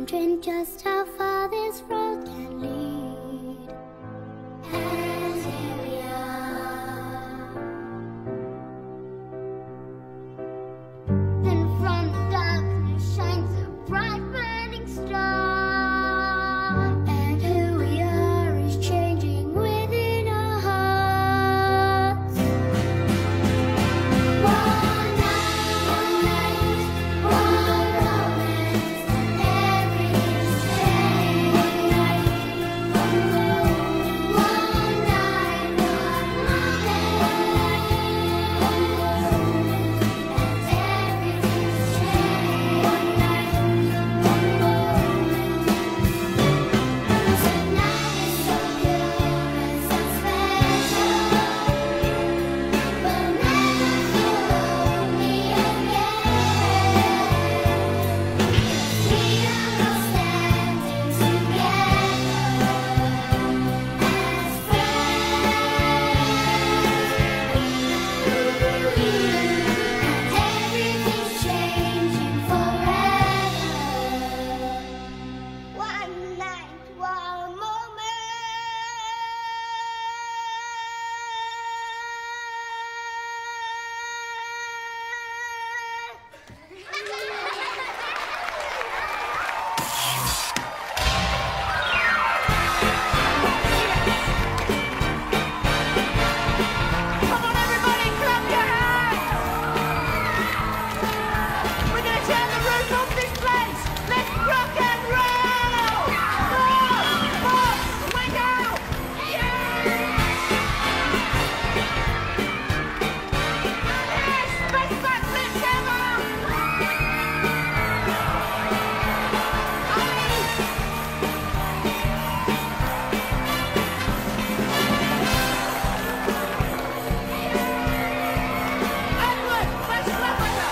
wondering just how far this road can lead. And here we are. And from the darkness shines a bright burning star. And who we are is changing within our hearts. One night, one romance, and everything's changed. One night, one moment, one night, one moment, and everything's changed. One night, one moment. Tonight is so pure and so special. We'll never feel lonely again. We are all standing together as friends. And everything's changing forever. One night, one moment. Come on, everybody, clap your hands! We're going to tear the roof off this place! Let's rock and roll! Mark, wake up! Yes, best backflips ever! Edward, best flip ever!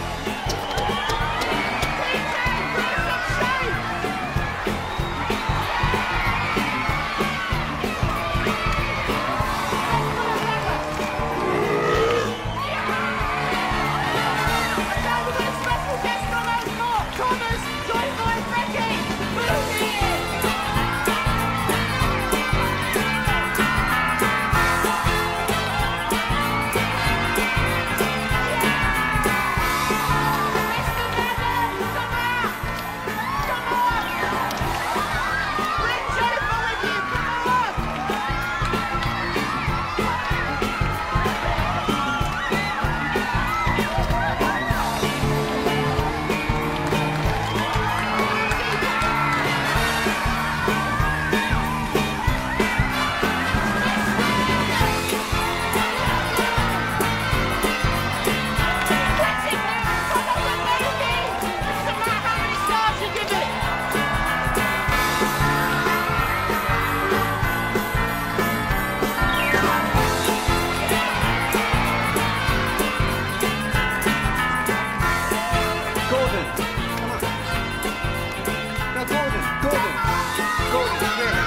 Gordon, come on. No, Gordon, Gordon, come here.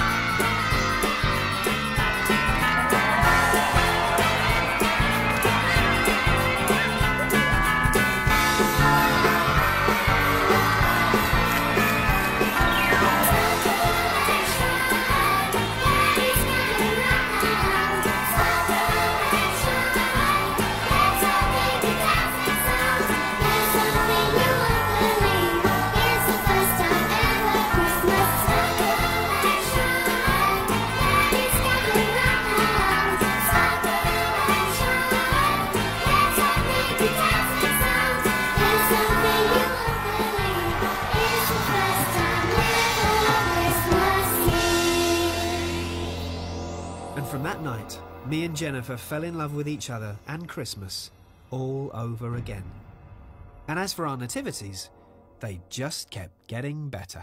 And from that night, me and Jennifer fell in love with each other and Christmas all over again. And as for our nativities, they just kept getting better.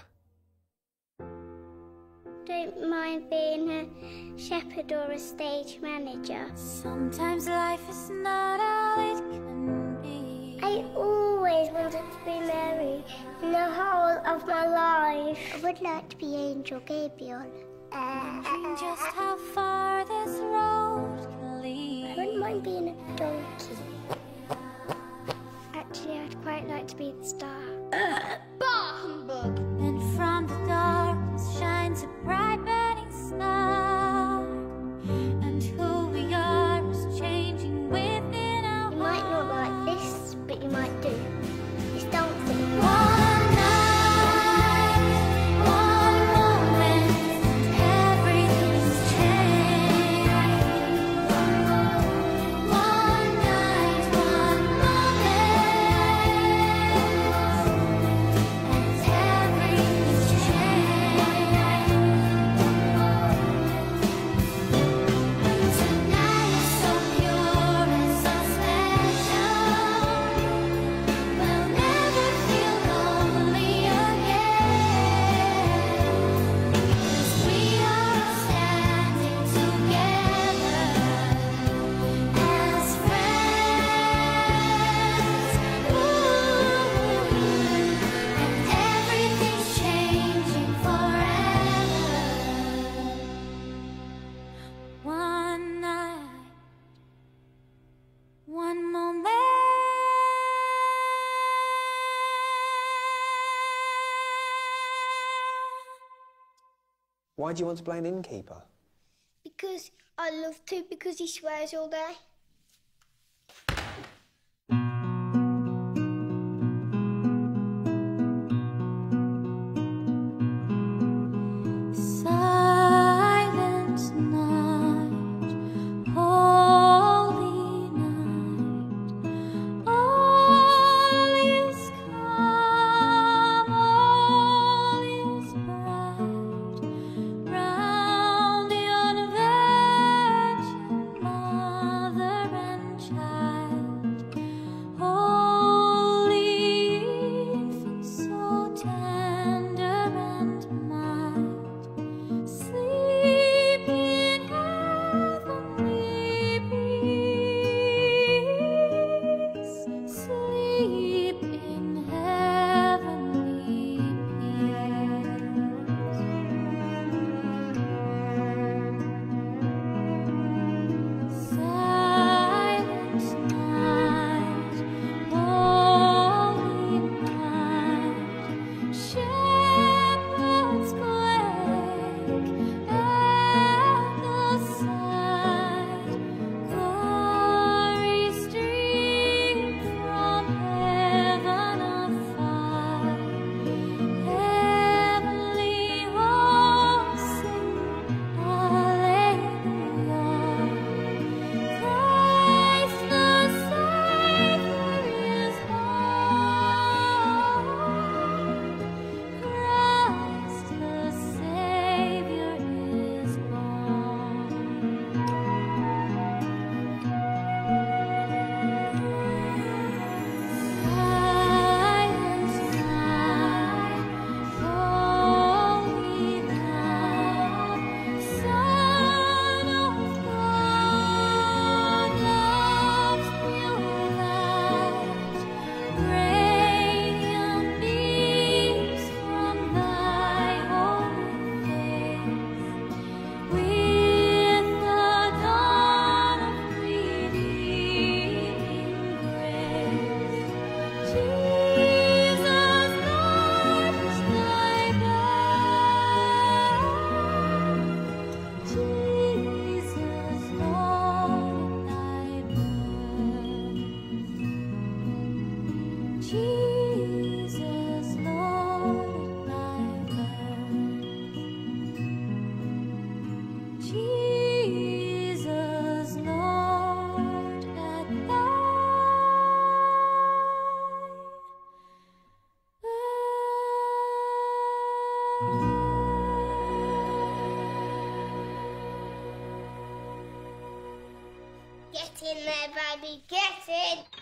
Don't mind being a shepherd or a stage manager. Sometimes life is not all it can be. I always wanted to be Mary in the whole of my life. I would like to be Angel Gabriel. Wondering just how far this road can lead. I wouldn't mind being a donkey. Actually, I'd quite like to be the star. Bah, humbug! Why do you want to play an innkeeper? Because I love to, because he swears all day. Silent night, holy night, all is calm, all is bright, round the unvirgin mother and child, holy infant, so tender and mild. Sleep in heavenly peace. Sleep in heavenly peace. Silent night, holy night, shepherds quake at the sight. Glory stream from heaven afar. Heavenly hosts sing Alleluia. Christ the Savior is born. Christ the Savior is born. Silent night, holy night, Son of God, love's pure light, radiant beams from thy holy face, with the dawn of redeeming grace. Jesus, Lord, is thy birth. Jesus, Lord, thy birth. Jesus, Lord, thy birth. Jesus, Lord, at thy Get in there, baby, get in!